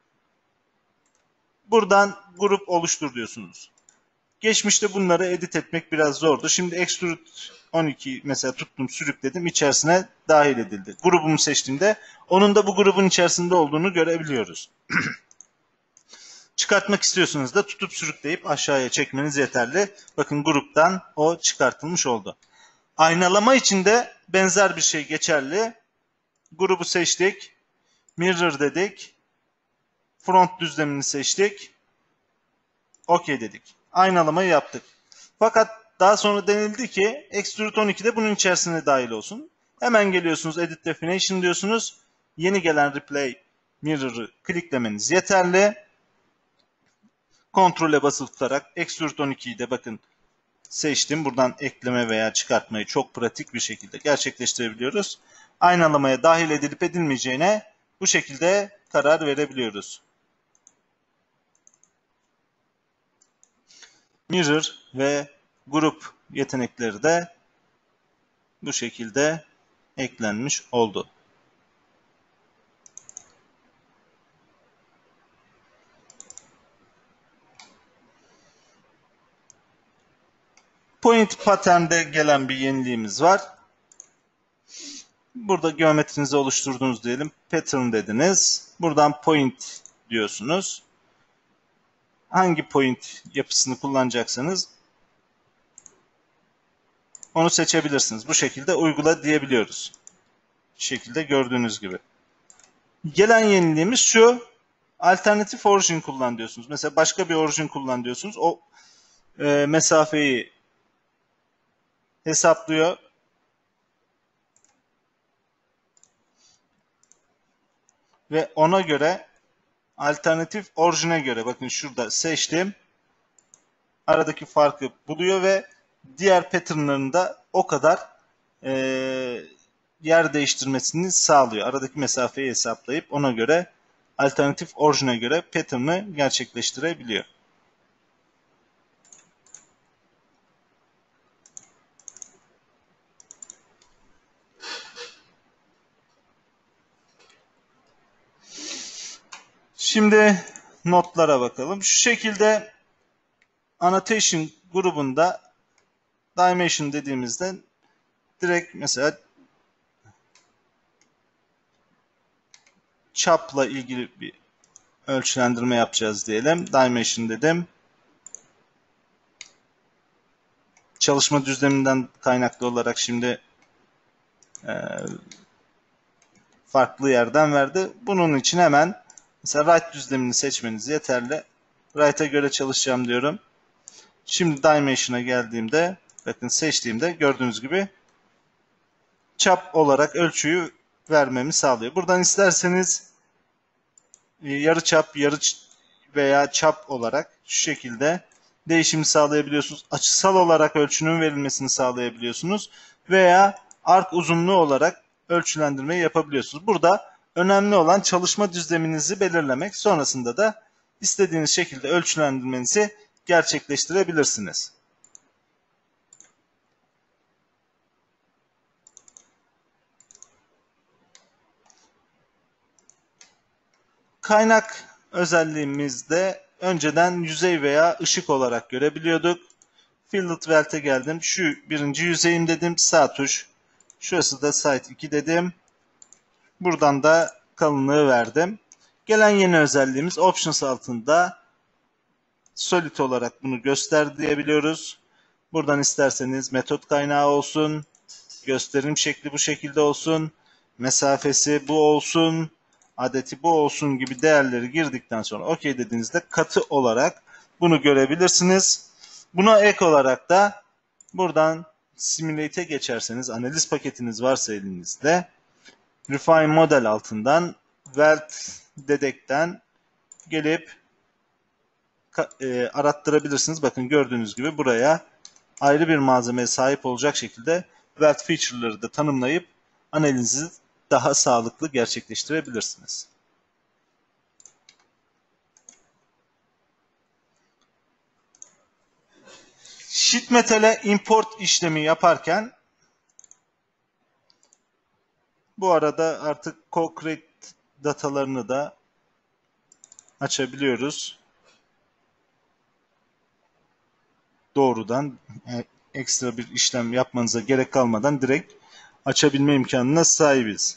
Buradan grup oluştur diyorsunuz. Geçmişte bunları edit etmek biraz zordu. Şimdi Extrude 12 mesela tuttum, sürükledim, içerisine dahil edildi. Grubumu seçtiğimde onun da bu grubun içerisinde olduğunu görebiliyoruz. Çıkartmak istiyorsunuz da tutup sürükleyip aşağıya çekmeniz yeterli. Bakın gruptan o çıkartılmış oldu. Aynalama için de benzer bir şey geçerli. Grubu seçtik. Mirror dedik. Front düzlemini seçtik. OK dedik. Aynalamayı yaptık. Fakat daha sonra denildi ki Extrude 12 de bunun içerisine dahil olsun. Hemen geliyorsunuz Edit Definition diyorsunuz. Yeni gelen Replay Mirror'ı kliklemeniz yeterli. Kontrole basılı tutarak Extrude 12'yi de bakın seçtim. Buradan ekleme veya çıkartmayı çok pratik bir şekilde gerçekleştirebiliyoruz. Aynalamaya dahil edilip edilmeyeceğine bu şekilde karar verebiliyoruz. Mirror ve grup yetenekleri de bu şekilde eklenmiş oldu. Point Pattern'de gelen bir yeniliğimiz var. Burada geometrinizi oluşturdunuz diyelim. Pattern dediniz. Buradan point diyorsunuz. Hangi point yapısını kullanacaksanız onu seçebilirsiniz. Bu şekilde uygula diyebiliyoruz. Bu şekilde gördüğünüz gibi. Gelen yeniliğimiz şu. Alternatif origin kullan diyorsunuz. Mesela başka bir origin kullan diyorsunuz. O mesafeyi hesaplıyor. Ve ona göre alternatif orijine göre bakın şurada seçtim. Aradaki farkı buluyor ve diğer patternlarında o kadar yer değiştirmesini sağlıyor. Aradaki mesafeyi hesaplayıp ona göre alternatif orijine göre pattern'ı gerçekleştirebiliyor. Şimdi notlara bakalım. Şu şekilde annotation grubunda dimension dediğimizde direkt mesela çapla ilgili bir ölçülendirme yapacağız diyelim. Dimension dedim. Çalışma düzleminden kaynaklı olarak şimdi farklı yerden verdi. Bunun için hemen mesela right düzlemini seçmeniz yeterli. Right'a göre çalışacağım diyorum. Şimdi Dimension'a geldiğimde bakın seçtiğimde gördüğünüz gibi çap olarak ölçüyü vermemi sağlıyor. Buradan isterseniz yarıçap, veya çap olarak şu şekilde değişimi sağlayabiliyorsunuz. Açısal olarak ölçünün verilmesini sağlayabiliyorsunuz. Veya ark uzunluğu olarak ölçülendirmeyi yapabiliyorsunuz. Burada önemli olan çalışma düzleminizi belirlemek. Sonrasında da istediğiniz şekilde ölçülendirmenizi gerçekleştirebilirsiniz. Kaynak özelliğimizde önceden yüzey veya ışık olarak görebiliyorduk. Filled Welt'e geldim. Şu birinci yüzeyim dedim. Sağ tuş. Şurası da Site 2 dedim. Buradan da kalınlığı verdim. Gelen yeni özelliğimiz Options altında Solid olarak bunu göster diyebiliyoruz. Buradan isterseniz metot kaynağı olsun. Gösterim şekli bu şekilde olsun. Mesafesi bu olsun. Adeti bu olsun gibi değerleri girdikten sonra OK dediğinizde katı olarak bunu görebilirsiniz. Buna ek olarak da buradan Simulate'e geçerseniz analiz paketiniz varsa elinizde Refine Model altından Weld Detect'ten gelip arattırabilirsiniz. Bakın gördüğünüz gibi buraya ayrı bir malzemeye sahip olacak şekilde Weld feature'ları da tanımlayıp analizi daha sağlıklı gerçekleştirebilirsiniz. Sheet Metal'e import işlemi yaparken bu arada artık concrete datalarını da açabiliyoruz. Doğrudan ekstra bir işlem yapmanıza gerek kalmadan direkt açabilme imkanına sahibiz.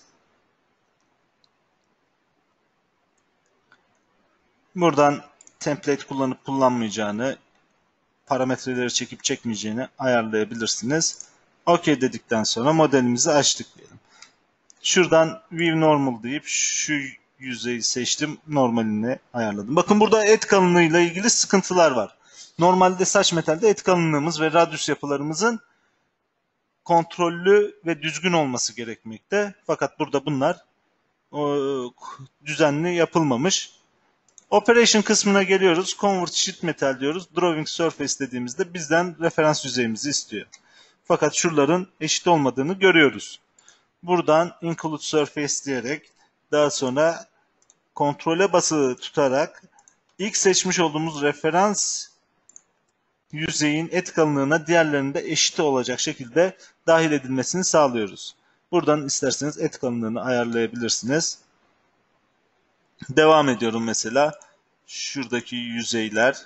Buradan template kullanıp kullanmayacağını, parametreleri çekip çekmeyeceğini ayarlayabilirsiniz. OK dedikten sonra modelimizi açtık diyelim. Şuradan View Normal deyip şu yüzeyi seçtim. Normalini ayarladım. Bakın burada et kalınlığıyla ilgili sıkıntılar var. Normalde saç metalde et kalınlığımız ve radyus yapılarımızın kontrollü ve düzgün olması gerekmekte. Fakat burada bunlar düzenli yapılmamış. Operation kısmına geliyoruz. Convert Sheet Metal diyoruz. Drawing Surface dediğimizde bizden referans yüzeyimizi istiyor. Fakat şuraların eşit olmadığını görüyoruz. Buradan Include Surface diyerek daha sonra kontrole basılı tutarak ilk seçmiş olduğumuz referans yüzeyin et kalınlığına diğerlerinde eşit olacak şekilde dahil edilmesini sağlıyoruz. Buradan isterseniz et kalınlığını ayarlayabilirsiniz. Devam ediyorum mesela. Şuradaki yüzeyler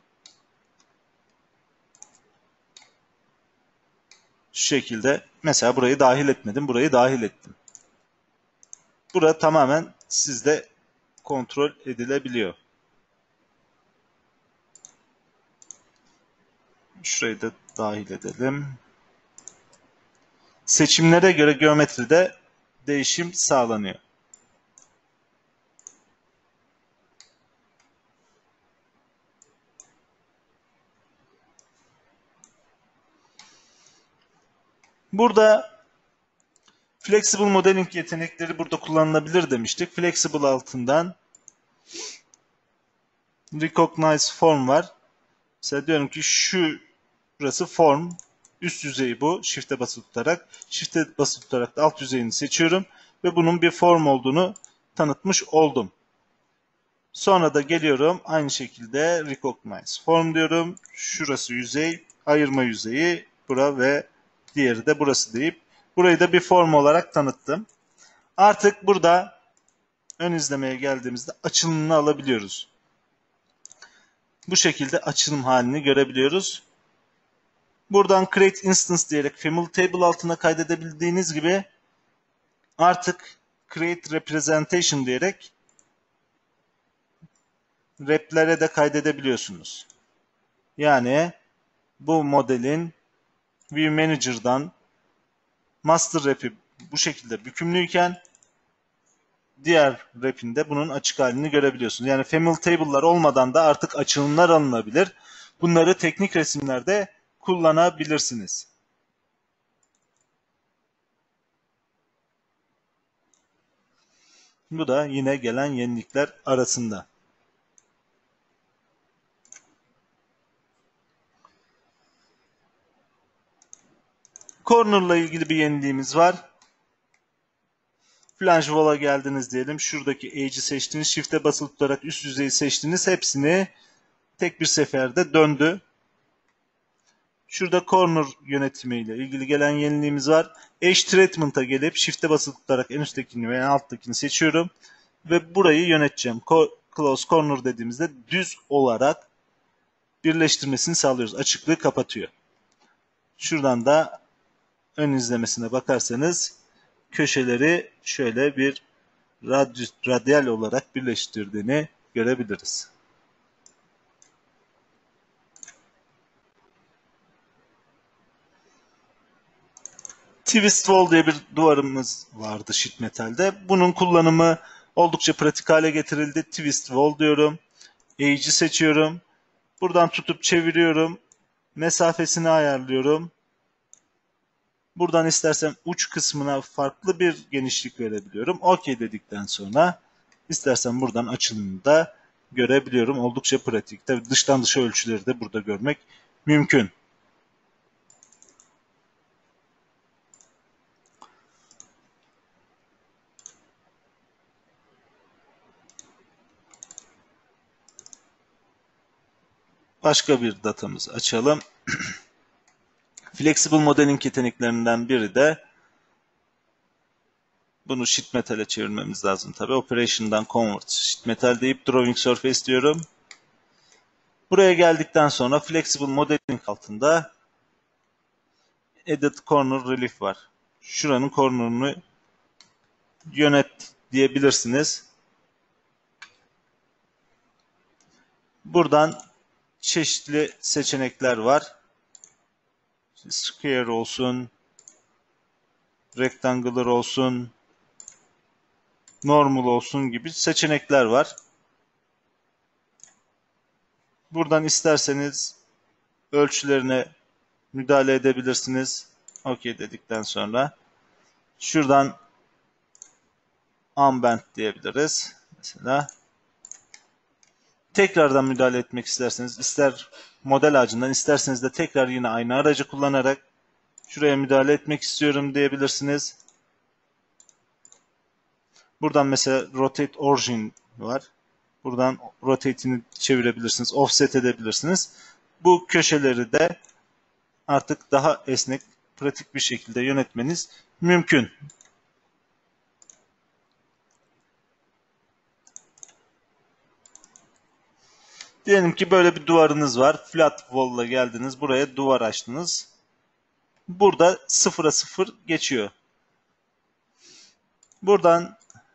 şu şekilde. Mesela burayı dahil etmedim. Burayı dahil ettim. Burada tamamen sizde kontrol edilebiliyor. Şurayı da dahil edelim. Seçimlere göre geometride değişim sağlanıyor. Burada Flexible Modeling yetenekleri burada kullanılabilir demiştik. Flexible altından Recognize Form var. Mesela diyorum ki şurası form. Üst yüzeyi bu. Shift'e basılı tutarak. Shift'e basılı tutarak da alt yüzeyini seçiyorum. Ve bunun bir form olduğunu tanıtmış oldum. Sonra da geliyorum. Aynı şekilde Recognize Form diyorum. Şurası yüzey. Ayırma yüzeyi. Bura ve diğeri de burası deyip burayı da bir form olarak tanıttım. Artık burada ön izlemeye geldiğimizde açılımını alabiliyoruz. Bu şekilde açılım halini görebiliyoruz. Buradan Create Instance diyerek Family Table altına kaydedebildiğiniz gibi artık Create Representation diyerek replere de kaydedebiliyorsunuz. Yani bu modelin View Manager'dan master rap'i bu şekilde bükümlüyken diğer rap'inde bunun açık halini görebiliyorsunuz. Yani Family Table'lar olmadan da artık açılımlar alınabilir. Bunları teknik resimlerde kullanabilirsiniz. Bu da yine gelen yenilikler arasında. Corner'la ilgili bir yeniliğimiz var. Flange Wall'a geldiniz diyelim. Şuradaki Edge'i seçtiniz. Shift'e basılı tutarak üst yüzeyi seçtiniz. Hepsini tek bir seferde döndü. Şurada Corner yönetimiyle ilgili gelen yeniliğimiz var. Edge Treatment'a gelip Shift'e basılı tutarak en üsttekini ve en alttakini seçiyorum. Ve burayı yöneteceğim. Close Corner dediğimizde düz olarak birleştirmesini sağlıyoruz. Açıklığı kapatıyor. Şuradan da ön izlemesine bakarsanız köşeleri şöyle bir radyal olarak birleştirdiğini görebiliriz. Twist Wall diye bir duvarımız vardı sheet metal'de. Bunun kullanımı oldukça pratik hale getirildi. Twist Wall diyorum. Edge'i seçiyorum. Buradan tutup çeviriyorum. Mesafesini ayarlıyorum. Buradan istersem uç kısmına farklı bir genişlik verebiliyorum. OK dedikten sonra istersem buradan açılımını da görebiliyorum. Oldukça pratik. Tabii dıştan dışa ölçüleri de burada görmek mümkün. Başka bir datamızı açalım. Flexible Modeling yeteneklerinden biri de bunu sheet metal'e çevirmemiz lazım tabi. Operation'dan Convert sheet metal deyip Drawing Surface diyorum. Buraya geldikten sonra Flexible Modeling altında Edit Corner Relief var. Şuranın corner'ını yönet diyebilirsiniz. Buradan çeşitli seçenekler var. Square olsun, Rectangular olsun, Normal olsun gibi seçenekler var. Buradan isterseniz ölçülerine müdahale edebilirsiniz. OK dedikten sonra şuradan Unbend diyebiliriz. Mesela tekrardan müdahale etmek isterseniz ister model ağacından isterseniz de tekrar yine aynı aracı kullanarak şuraya müdahale etmek istiyorum diyebilirsiniz. Buradan mesela Rotate Origin var. Buradan rotate'ini çevirebilirsiniz. Offset edebilirsiniz. Bu köşeleri de artık daha esnek, pratik bir şekilde yönetmeniz mümkün. Diyelim ki böyle bir duvarınız var. Flat wall'la geldiniz. Buraya duvar açtınız. Burada 0'a 0 geçiyor. Buradan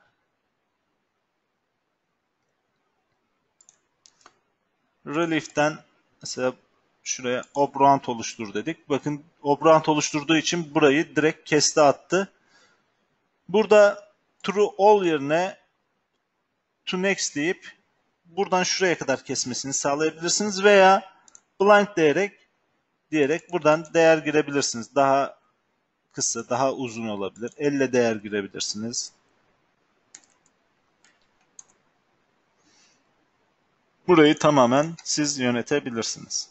Relief'ten mesela şuraya obround oluştur dedik. Bakın obround oluşturduğu için burayı direkt kesti attı. Burada true all yerine to next deyip buradan şuraya kadar kesmesini sağlayabilirsiniz veya blind diyerek buradan değer girebilirsiniz. Daha kısa, daha uzun olabilir. Elle değer girebilirsiniz. Burayı tamamen siz yönetebilirsiniz.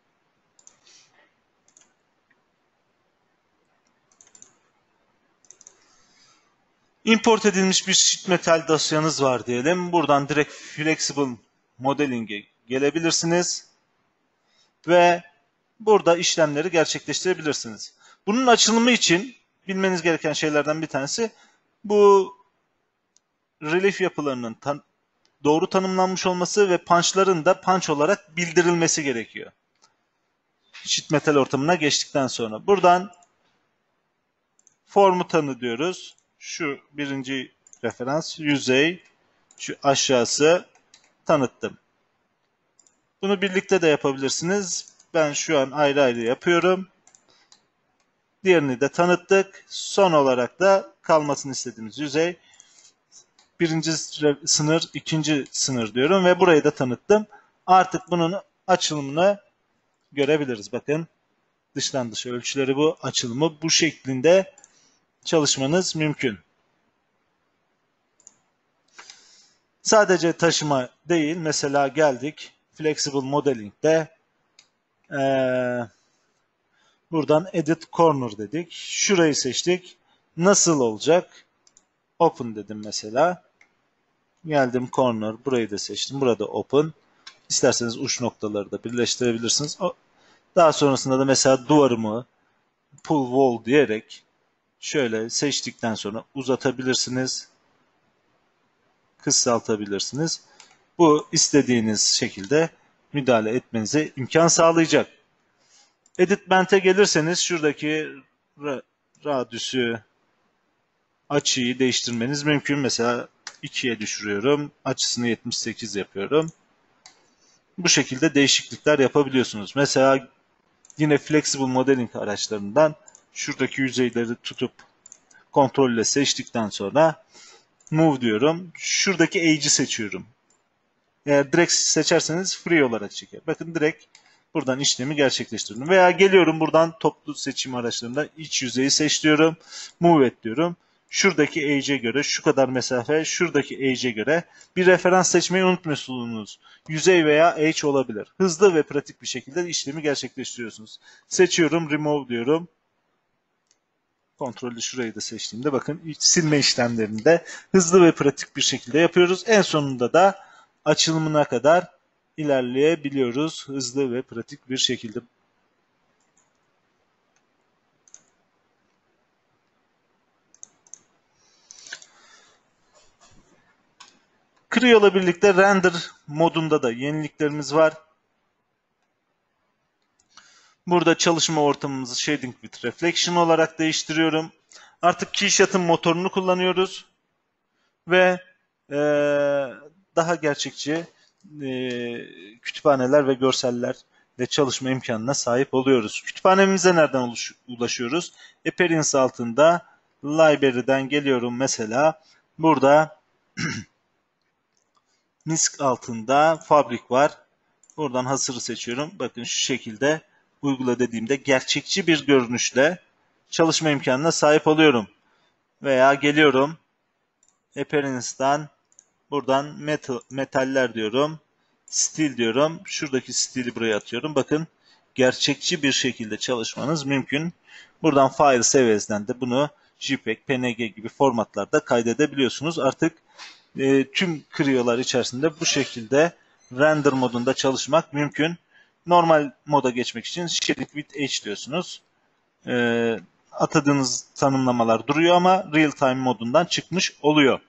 Import edilmiş bir sheet metal dosyanız var diyelim. Buradan direkt Flexible Modeling'e gelebilirsiniz. Ve burada işlemleri gerçekleştirebilirsiniz. Bunun açılımı için bilmeniz gereken şeylerden bir tanesi bu relief yapılarının doğru tanımlanmış olması ve punch'ların da punch olarak bildirilmesi gerekiyor. Sheet metal ortamına geçtikten sonra. Buradan formu tanı diyoruz. Şu birinci referans yüzey, şu aşağısı tanıttım. Bunu birlikte de yapabilirsiniz. Ben şu an ayrı ayrı yapıyorum. Diğerini de tanıttık. Son olarak da kalmasını istediğimiz yüzey. Birinci sınır, ikinci sınır diyorum ve burayı da tanıttım. Artık bunun açılımını görebiliriz. Bakın dıştan dışa ölçüleri bu, açılımı bu şeklinde çalışmanız mümkün. Sadece taşıma değil, mesela geldik Flexible Modeling'de buradan Edit Corner dedik. Şurayı seçtik. Nasıl olacak? Open dedim mesela. Geldim Corner, burayı da seçtim. Burada Open. İsterseniz uç noktaları da birleştirebilirsiniz. Daha sonrasında da mesela duvarımı Pull Wall diyerek şöyle seçtikten sonra uzatabilirsiniz. Kısaltabilirsiniz. Bu istediğiniz şekilde müdahale etmenize imkan sağlayacak. Edit Band'e gelirseniz şuradaki radyüsü, açıyı değiştirmeniz mümkün. Mesela 2'ye düşürüyorum. Açısını 78 yapıyorum. Bu şekilde değişiklikler yapabiliyorsunuz. Mesela yine Flexible Modeling araçlarından şuradaki yüzeyleri tutup kontrolle seçtikten sonra Move diyorum. Şuradaki Edge'i seçiyorum. Eğer direkt seçerseniz free olarak çeker. Bakın direkt buradan işlemi gerçekleştiriyorum. Veya geliyorum buradan toplu seçim araçlarında iç yüzeyi seç diyorum. Move et diyorum. Şuradaki edge'e göre şu kadar mesafe, şuradaki edge'e göre bir referans seçmeyi unutmuyorsunuz. Yüzey veya edge olabilir. Hızlı ve pratik bir şekilde işlemi gerçekleştiriyorsunuz. Seçiyorum, remove diyorum. Kontrollü şurayı da seçtiğimde bakın silme işlemlerini de hızlı ve pratik bir şekilde yapıyoruz. En sonunda da açılımına kadar ilerleyebiliyoruz hızlı ve pratik bir şekilde. Creo'la birlikte render modunda da yeniliklerimiz var. Burada çalışma ortamımızı Shading with Reflection olarak değiştiriyorum. Artık Keyshot'ın motorunu kullanıyoruz. Ve daha gerçekçi kütüphaneler ve görsellerle çalışma imkanına sahip oluyoruz. Kütüphanemize nereden ulaşıyoruz? Appearance altında Library'den geliyorum mesela. Burada MISC altında Fabric var. Buradan hasırı seçiyorum. Bakın şu şekilde uygula dediğimde gerçekçi bir görünüşle çalışma imkanına sahip oluyorum. Veya geliyorum Appearance'dan buradan metaller diyorum. Stil diyorum. Şuradaki stili buraya atıyorum. Bakın gerçekçi bir şekilde çalışmanız mümkün. Buradan file seviyesinden de bunu JPEG, PNG gibi formatlarda kaydedebiliyorsunuz. Artık tüm Creo'lar içerisinde bu şekilde render modunda çalışmak mümkün. Normal moda geçmek için Shading with Edge diyorsunuz. Atadığınız tanımlamalar duruyor ama Real Time modundan çıkmış oluyor.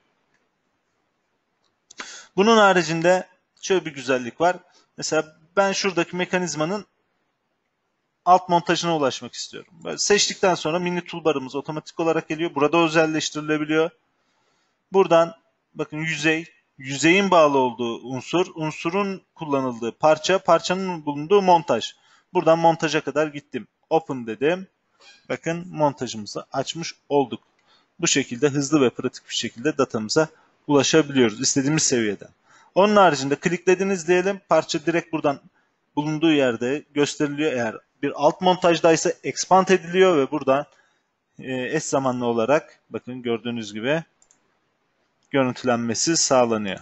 Bunun haricinde şöyle bir güzellik var. Mesela ben şuradaki mekanizmanın alt montajına ulaşmak istiyorum. Böyle seçtikten sonra mini toolbarımız otomatik olarak geliyor. Burada özelleştirilebiliyor. Buradan bakın yüzeyin bağlı olduğu unsur, unsurun kullanıldığı parça, parçanın bulunduğu montaj. Buradan montaja kadar gittim. Open dedim. Bakın montajımızı açmış olduk. Bu şekilde hızlı ve pratik bir şekilde datamıza ulaşabiliyoruz istediğimiz seviyeden. Onun haricinde kliklediniz diyelim. Parça direkt buradan bulunduğu yerde gösteriliyor. Eğer bir alt montajdaysa expand ediliyor ve buradan eş zamanlı olarak bakın gördüğünüz gibi görüntülenmesi sağlanıyor.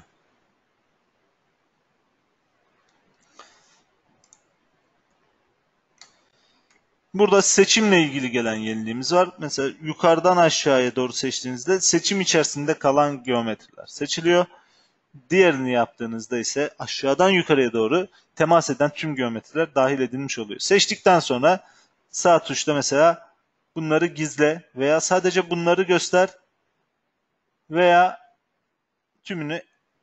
Burada seçimle ilgili gelen yeniliğimiz var. Mesela yukarıdan aşağıya doğru seçtiğinizde seçim içerisinde kalan geometriler seçiliyor. Diğerini yaptığınızda ise aşağıdan yukarıya doğru temas eden tüm geometriler dahil edilmiş oluyor. Seçtikten sonra sağ tuşla mesela bunları gizle veya sadece bunları göster veya tümünü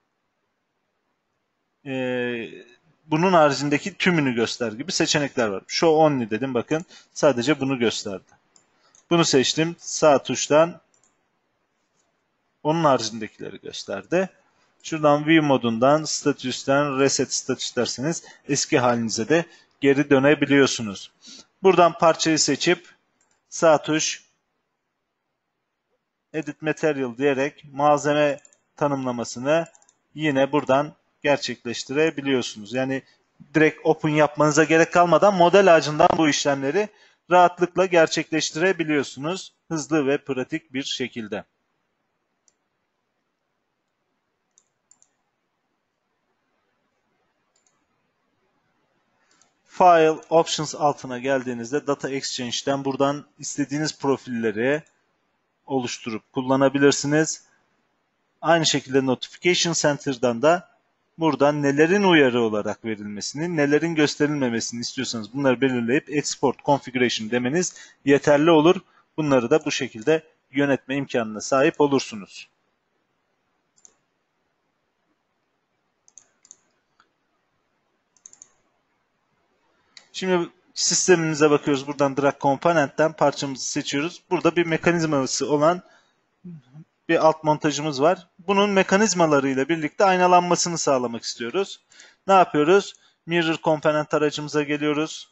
bunun haricindeki tümünü göster gibi seçenekler var. Show only dedim, bakın sadece bunu gösterdi. Bunu seçtim, sağ tuştan onun haricindekileri gösterdi. Şuradan view modundan, statüsten reset status derseniz eski halinize de geri dönebiliyorsunuz. Buradan parçayı seçip sağ tuş edit material diyerek malzeme tanımlamasını yine buradan gerçekleştirebiliyorsunuz. Yani direkt open yapmanıza gerek kalmadan model ağacından bu işlemleri rahatlıkla gerçekleştirebiliyorsunuz. Hızlı ve pratik bir şekilde. File Options altına geldiğinizde Data Exchange'den buradan istediğiniz profilleri oluşturup kullanabilirsiniz. Aynı şekilde Notification Center'dan da buradan nelerin uyarı olarak verilmesini, nelerin gösterilmemesini istiyorsanız bunları belirleyip Export Configuration demeniz yeterli olur. Bunları da bu şekilde yönetme imkanına sahip olursunuz. Şimdi sistemimize bakıyoruz. Buradan Drag Component'ten parçamızı seçiyoruz. Burada bir mekanizması olan bir alt montajımız var. Bunun mekanizmalarıyla birlikte aynalanmasını sağlamak istiyoruz. Ne yapıyoruz? Mirror Component aracımıza geliyoruz.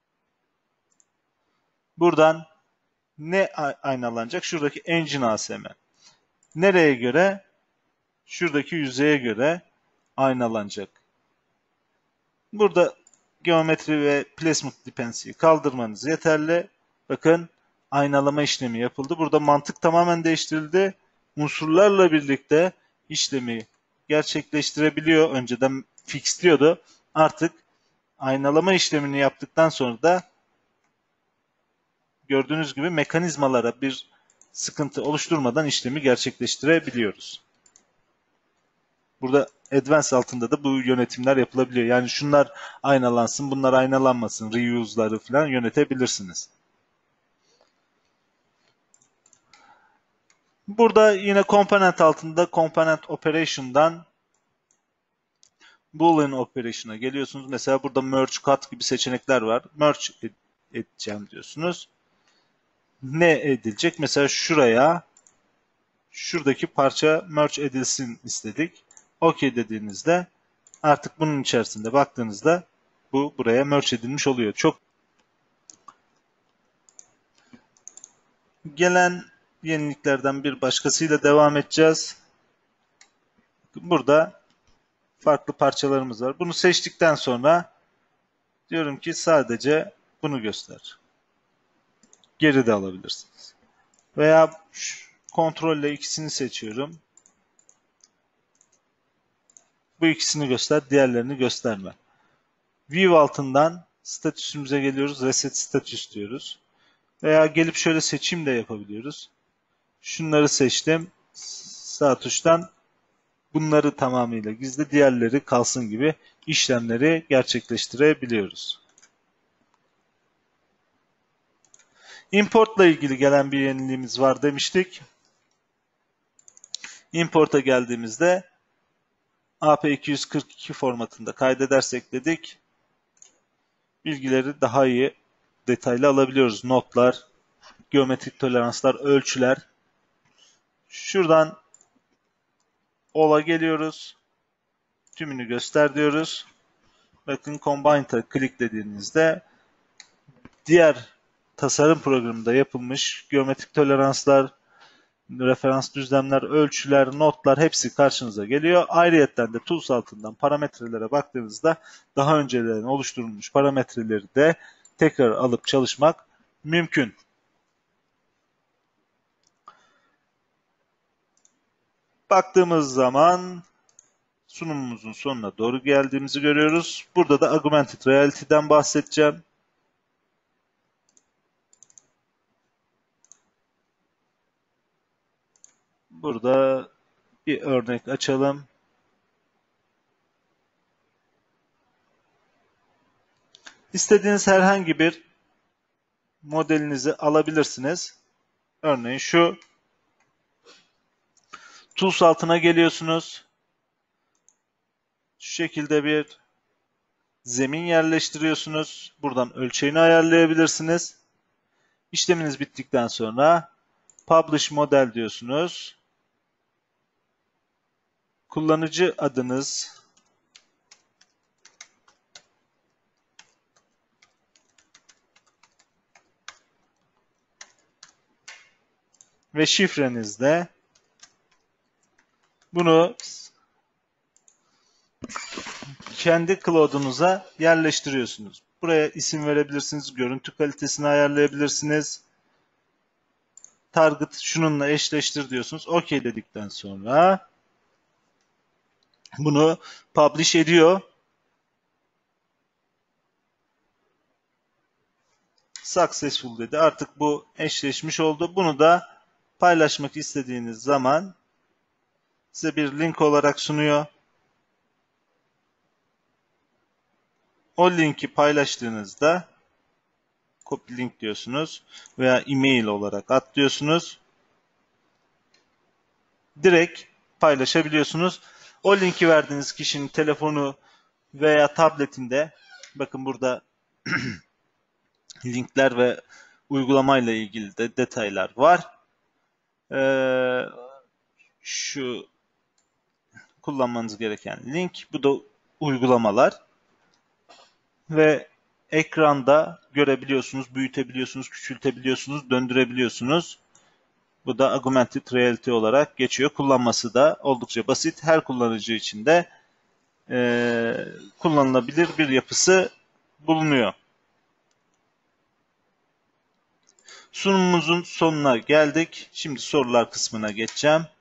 Buradan ne aynalanacak? Şuradaki Engine ASM. Nereye göre? Şuradaki yüzeye göre aynalanacak. Burada geometri ve placement dependency'yi kaldırmanız yeterli. Bakın aynalama işlemi yapıldı. Burada mantık tamamen değiştirildi. Unsurlarla birlikte işlemi gerçekleştirebiliyor. Önceden fixliyordu. Artık aynalama işlemini yaptıktan sonra da gördüğünüz gibi mekanizmalara bir sıkıntı oluşturmadan işlemi gerçekleştirebiliyoruz. Burada Advanced altında da bu yönetimler yapılabiliyor. Yani şunlar aynalansın, bunlar aynalanmasın, reuse'ları falan yönetebilirsiniz. Burada yine Component altında Component Operation'dan Boolean Operation'a geliyorsunuz. Mesela burada Merge, Cut gibi seçenekler var. Merge edeceğim diyorsunuz. Ne edilecek? Mesela şuradaki parça merge edilsin istedik. OK dediğinizde artık bunun içerisinde baktığınızda bu buraya merge edilmiş oluyor. Çok gelen yeniliklerden bir başkasıyla devam edeceğiz. Burada farklı parçalarımız var. Bunu seçtikten sonra diyorum ki sadece bunu göster. Geri de alabilirsiniz. Veya kontrolle ikisini seçiyorum. Bu ikisini göster, diğerlerini gösterme. View altından statüsümüze geliyoruz. Reset status diyoruz. Veya gelip şöyle seçim de yapabiliyoruz. Şunları seçtim. Sağ tuştan bunları tamamıyla gizli, diğerleri kalsın gibi işlemleri gerçekleştirebiliyoruz. Importla ilgili gelen bir yeniliğimiz var demiştik. Import'a geldiğimizde AP242 formatında kaydedersek dedik. Bilgileri daha iyi, detaylı alabiliyoruz. Notlar, geometrik toleranslar, ölçüler. Şuradan All'a geliyoruz. Tümünü göster diyoruz. Bakın Combine'a kliklediğinizde diğer tasarım programında yapılmış geometrik toleranslar, referans düzlemler, ölçüler, notlar hepsi karşınıza geliyor. Ayrıyetten de Tools altından parametrelere baktığınızda daha önceden oluşturulmuş parametreleri de tekrar alıp çalışmak mümkün. Baktığımız zaman sunumumuzun sonuna doğru geldiğimizi görüyoruz. Burada da Augmented Reality'den bahsedeceğim. Burada bir örnek açalım. İstediğiniz herhangi bir modelinizi alabilirsiniz. Örneğin şu Tools altına geliyorsunuz. Şu şekilde bir zemin yerleştiriyorsunuz. Buradan ölçeğini ayarlayabilirsiniz. İşleminiz bittikten sonra Publish Model diyorsunuz. Kullanıcı adınız, ve şifrenizle bunu kendi cloud'unuza yerleştiriyorsunuz. Buraya isim verebilirsiniz, görüntü kalitesini ayarlayabilirsiniz. Target şununla eşleştir diyorsunuz. OK dedikten sonra bunu publish ediyor. Successful dedi. Artık bu eşleşmiş oldu. Bunu da paylaşmak istediğiniz zaman size bir link olarak sunuyor. O linki paylaştığınızda copy link diyorsunuz veya e-mail olarak at diyorsunuz. Direkt paylaşabiliyorsunuz. O linki verdiğiniz kişinin telefonu veya tabletinde, bakın burada linkler ve uygulamayla ilgili de detaylar var. Şu kullanmanız gereken link, bu da uygulamalar ve ekranda görebiliyorsunuz, büyütebiliyorsunuz, küçültebiliyorsunuz, döndürebiliyorsunuz. Bu da Augmented Reality olarak geçiyor. Kullanması da oldukça basit. Her kullanıcı için de kullanılabilir bir yapısı bulunuyor. Sunumumuzun sonuna geldik. Şimdi sorular kısmına geçeceğim.